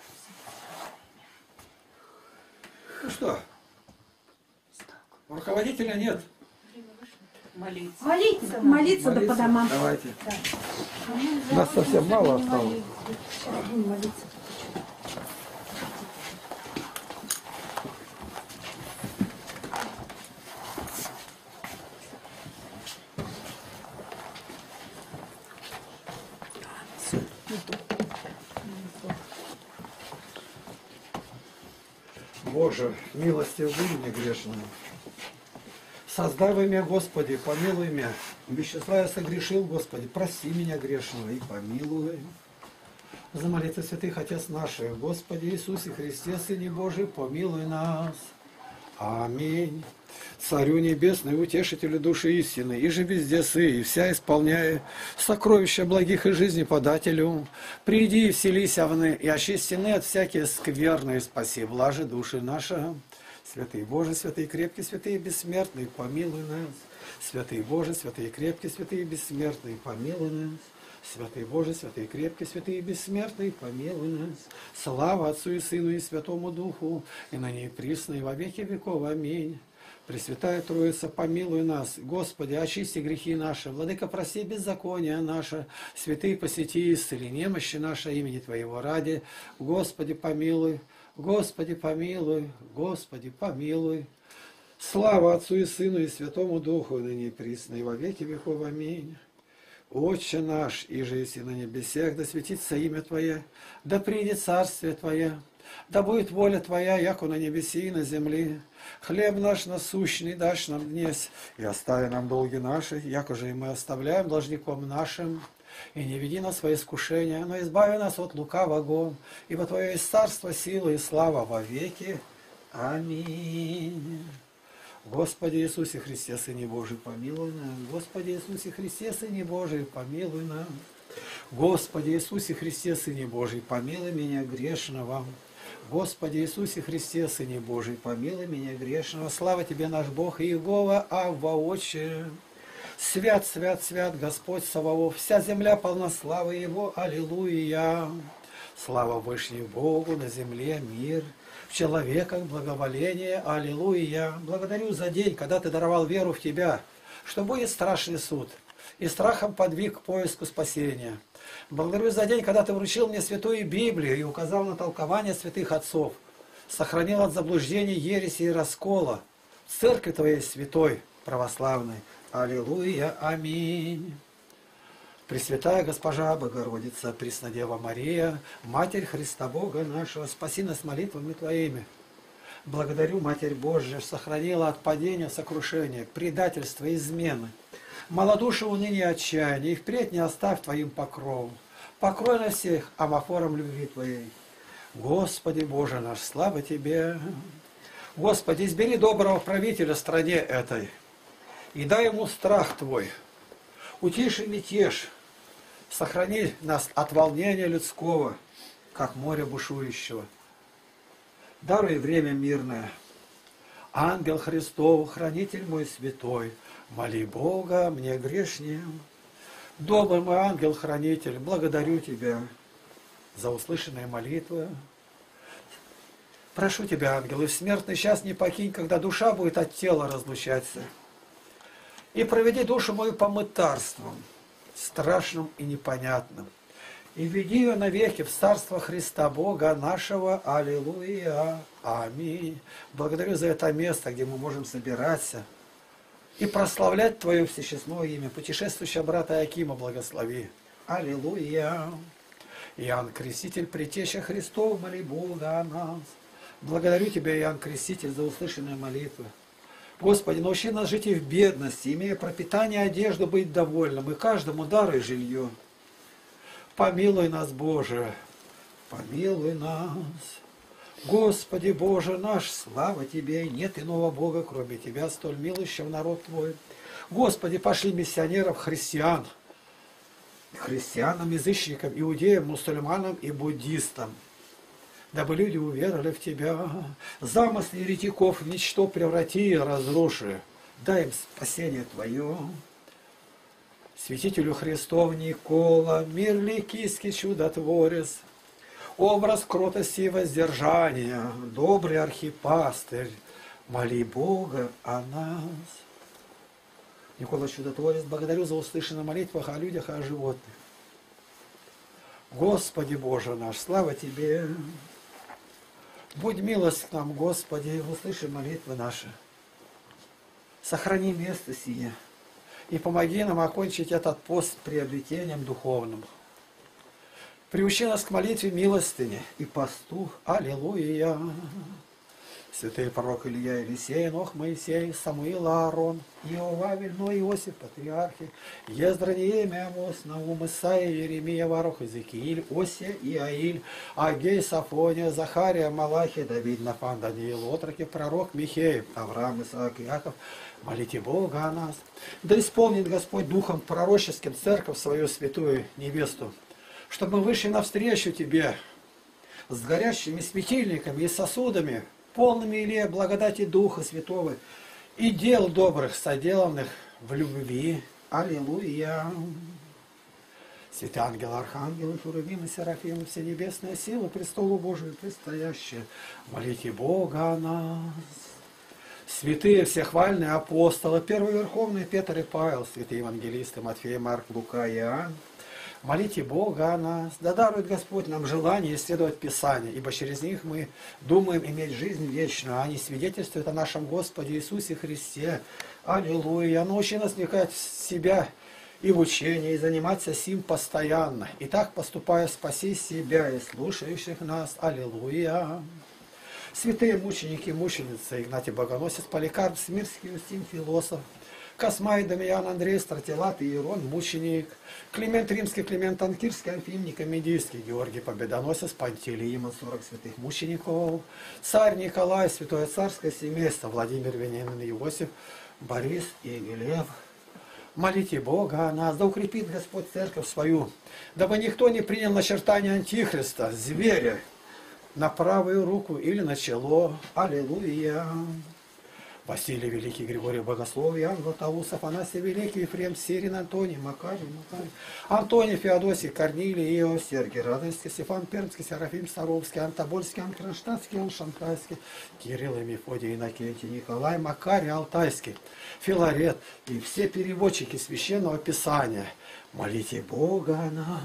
Ну что, руководителя нет. Молиться. Молиться да по домам. Давайте. Нас совсем мало осталось. Молиться. Боже, милостив будь мне грешному. Создай во имя Господи, помилуй меня. Без числа я согрешил, Господи, прости меня грешного и помилуй. За молитвы святых Отец наших, Господи Иисусе Христе, Сыне Божий, помилуй нас. Аминь. Царю небесный, утешителю души истины, и же везде сы, и вся исполняя сокровища благих и жизни подателю, приди и вселися вны, и очистены от всякие скверные, спаси блажи души наши. Святый Боже, святый крепкий, святый бессмертный, помилуй нас. Святый Боже, святый крепкий, святый бессмертный, помилуй нас. Святый Боже, святый крепкий, святый бессмертный, помилуй нас. Слава Отцу и Сыну и Святому Духу, и ныне и присно, и во веки веков. Аминь. Пресвятая Троица, помилуй нас. Господи, очисти грехи наши. Владыка, прости беззакония наше. Святые, посети, исцели немощи наши имени Твоего ради. Господи, помилуй. Господи, помилуй. Господи, помилуй. Слава Отцу и Сыну и Святому Духу, и ныне и присно, и во веки веков. Аминь. Отче наш, иже еси на небесех, да светится имя Твое, да придет царствие Твое, да будет воля Твоя, яко на небеси и на земле. Хлеб наш насущный дашь нам днесь, и остави нам долги наши, яко же и мы оставляем должником нашим. И не веди нас во искушение, но избави нас от лукавого, ибо Твое есть царство, сила и слава во веки. Аминь. Господи Иисусе Христе, Сыне Божий, помилуй нам. Господи Иисусе Христе, Сыне Божий, помилуй нам. Господи Иисусе Христе, Сыне Божий, помилуй меня грешного. Господи Иисусе Христе, Сыне Божий, помилуй меня грешного. Слава Тебе, наш Бог, Иегова, Авва, Отче. Свят, свят, свят, Господь Саваоф, вся земля полна славы Его. Аллилуйя. Слава Вышнему Богу, на земле мир. В человеках благоволение. Аллилуйя. Благодарю за день, когда Ты даровал веру в Тебя, что будет страшный суд, и страхом подвиг к поиску спасения. Благодарю за день, когда Ты вручил мне Святую Библию и указал на толкование святых отцов, сохранил от заблуждений, ереси и раскола, церкви Твоей святой, православной. Аллилуйя, аминь. Пресвятая Госпожа Богородица, Преснодева Мария, Матерь Христа Бога нашего, спаси нас молитвами Твоими. Благодарю, Матерь Божия, сохранила от падения, сокрушения, предательства, измены, малодушие, уныние, отчаяние, и впредь не оставь Твоим покровом. Покрой нас всех амофором любви Твоей. Господи Боже наш, слава Тебе! Господи, избери доброго правителя в стране этой, и дай ему страх Твой. Утиши мятеж, сохрани нас от волнения людского, как море бушующего. Даруй время мирное. Ангел Христов, хранитель мой святой, моли Бога мне грешним. Добрый мой ангел-хранитель, благодарю Тебя за услышанные молитвы. Прошу Тебя, ангел, и в смертный час не покинь, когда душа будет от тела разлучаться. И проведи душу мою по мытарствам, страшным и непонятным. И введи ее навеки в Царство Христа Бога нашего. Аллилуйя. Аминь. Благодарю за это место, где мы можем собираться и прославлять Твое всечестное имя. Путешествующего брата Акима благослови. Аллилуйя. Иоанн Креститель, Предтеча Христов, моли Бога о нас. Благодарю Тебя, Иоанн Креститель, за услышанные молитвы. Господи, научи нас жить и в бедности, имея пропитание и одежду, быть довольным, и каждому даруй жилье. Помилуй нас, Боже, помилуй нас. Господи Боже наш, слава Тебе, нет иного Бога, кроме Тебя, столь милующего народ Твой. Господи, пошли миссионеров, христиан, христианам, язычникам, иудеям, мусульманам и буддистам, дабы люди уверовали в Тебя. Замыслы еретиков в ничто преврати и разруши. Дай им спасение Твое. Святителю Христов Никола, мир ликийский чудотворец, образ кротости и воздержания, добрый архипастырь, моли Бога о нас. Никола Чудотворец, благодарю за услышанные молитвы о людях и о животных. Господи Боже наш, слава Тебе! Будь милость к нам, Господи, услыши молитвы наши. Сохрани место сие и помоги нам окончить этот пост приобретением духовным. Приучи нас к молитве милостыни и посту. Аллилуйя! Святые пророк Илья, Елисей, Нох, Моисей, Самуил, Аарон, Иова, Вильно, Иосиф, Патриархи, Ездра, Неемия, Амос, Наум, Исаия, Еремия, Варух, Иезекииль, Осия, Иаиль, Агей, Сафония, Захария, Малахия, Давид, Нафан, Даниил, Отроки, пророк Михей, Авраам, Исаак, Иаков. Молите Бога о нас. Да исполнит Господь Духом пророческим церковь свою святую невесту, чтобы мы вышли навстречу Тебе с горящими светильниками и сосудами, полными Илия благодати Духа Святого и дел добрых, соделанных в любви. Аллилуйя! Святые ангелы, архангелы, херувимы, серафимы, все небесные силы, престолу Божию предстоящие, молите Бога о нас. Святые всехвальные апостолы, первый верховный Петр и Павел, святые евангелисты Матфей, Марк, Лука и Иоанн, молите Бога о нас. Да дарует Господь нам желание исследовать Писание, ибо через них мы думаем иметь жизнь вечную, а они свидетельствуют о нашем Господе Иисусе Христе. Аллилуйя! Научи нас вникать в себя и в учение, и заниматься сим постоянно. И так, поступая, спаси себя и слушающих нас. Аллилуйя! Святые мученики, мученицы, Игнатий Богоносец, Поликарп, Смирский, Устин, Философ, Космай, Дамиан, Андрей, Стратилат, Иерон, мученик, Климент Римский, Климент Анкирский, Анфим, Никомедийский, Георгий Победоносец, Пантелей, 40 святых мучеников, царь Николай, святое царское семейство, Владимир, Вениамин, Иосиф, Борис и Глеб. Молите Бога о нас, да укрепит Господь церковь свою, дабы никто не принял начертание Антихриста, зверя, на правую руку или на чело. Аллилуйя! Василий Великий, Григорий Богослов, Иоанн Златоуст, Афанасий Великий, Ефрем Сирин, Антоний, Макарий, Антоний, Феодосий, Корнилий, Иов, Сергий Радонежский, Стефан Пермский, Серафим Саровский, Антобольский, Анкронштадтский, Иоанн Шанхайский, Кирилл и Мефодий, Иннокентий, Николай, Макарий, Алтайский, Филарет и все переводчики Священного Писания. Молите Бога о нас.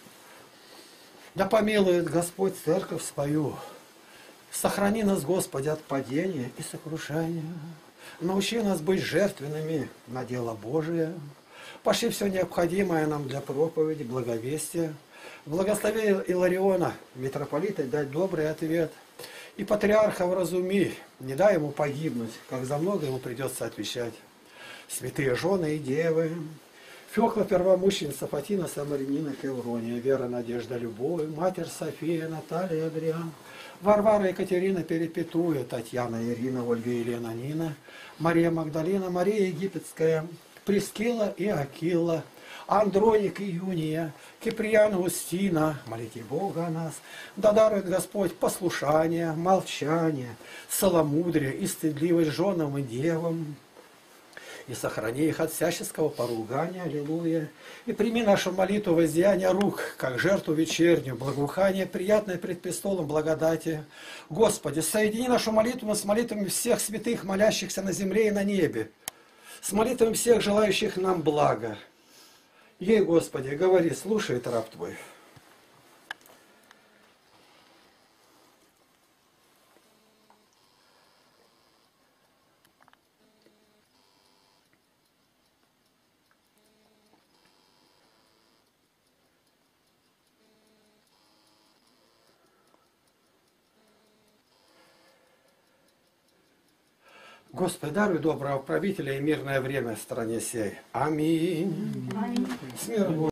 Да помилует Господь церковь свою. Сохрани нас, Господи, от падения и сокрушения. Научи нас быть жертвенными на дело Божие. Пошли все необходимое нам для проповеди, благовестия. Благослови Илариона, митрополита, дать добрый ответ. И патриарха вразуми, не дай ему погибнуть, как за много ему придется отвечать. Святые жены и девы, Фёкла первомученица, Фатина Самаринина, Кеврония, Вера, Надежда, Любовь, Матерь София, Наталья, Адриан, Варвара, Екатерина, Перепетуя, Татьяна, Ирина, Ольга, Елена, Нина, Мария Магдалина, Мария Египетская, Прескила и Акила, Андроник и Юния, Киприян, Устина, молите Бога о нас, да дарует Господь послушание, молчание, целомудрие и стыдливость женам и девам, и сохрани их от всяческого поругания, аллилуйя, и прими нашу молитву воздеяния рук, как жертву вечернюю, благоухание, приятное пред престолом благодати. Господи, соедини нашу молитву с молитвами всех святых, молящихся на земле и на небе, с молитвами всех желающих нам блага. Ей, Господи, говори, слушает раб Твой. Господи, даруй доброго правителя и мирное время в стране сей. Аминь. С миром.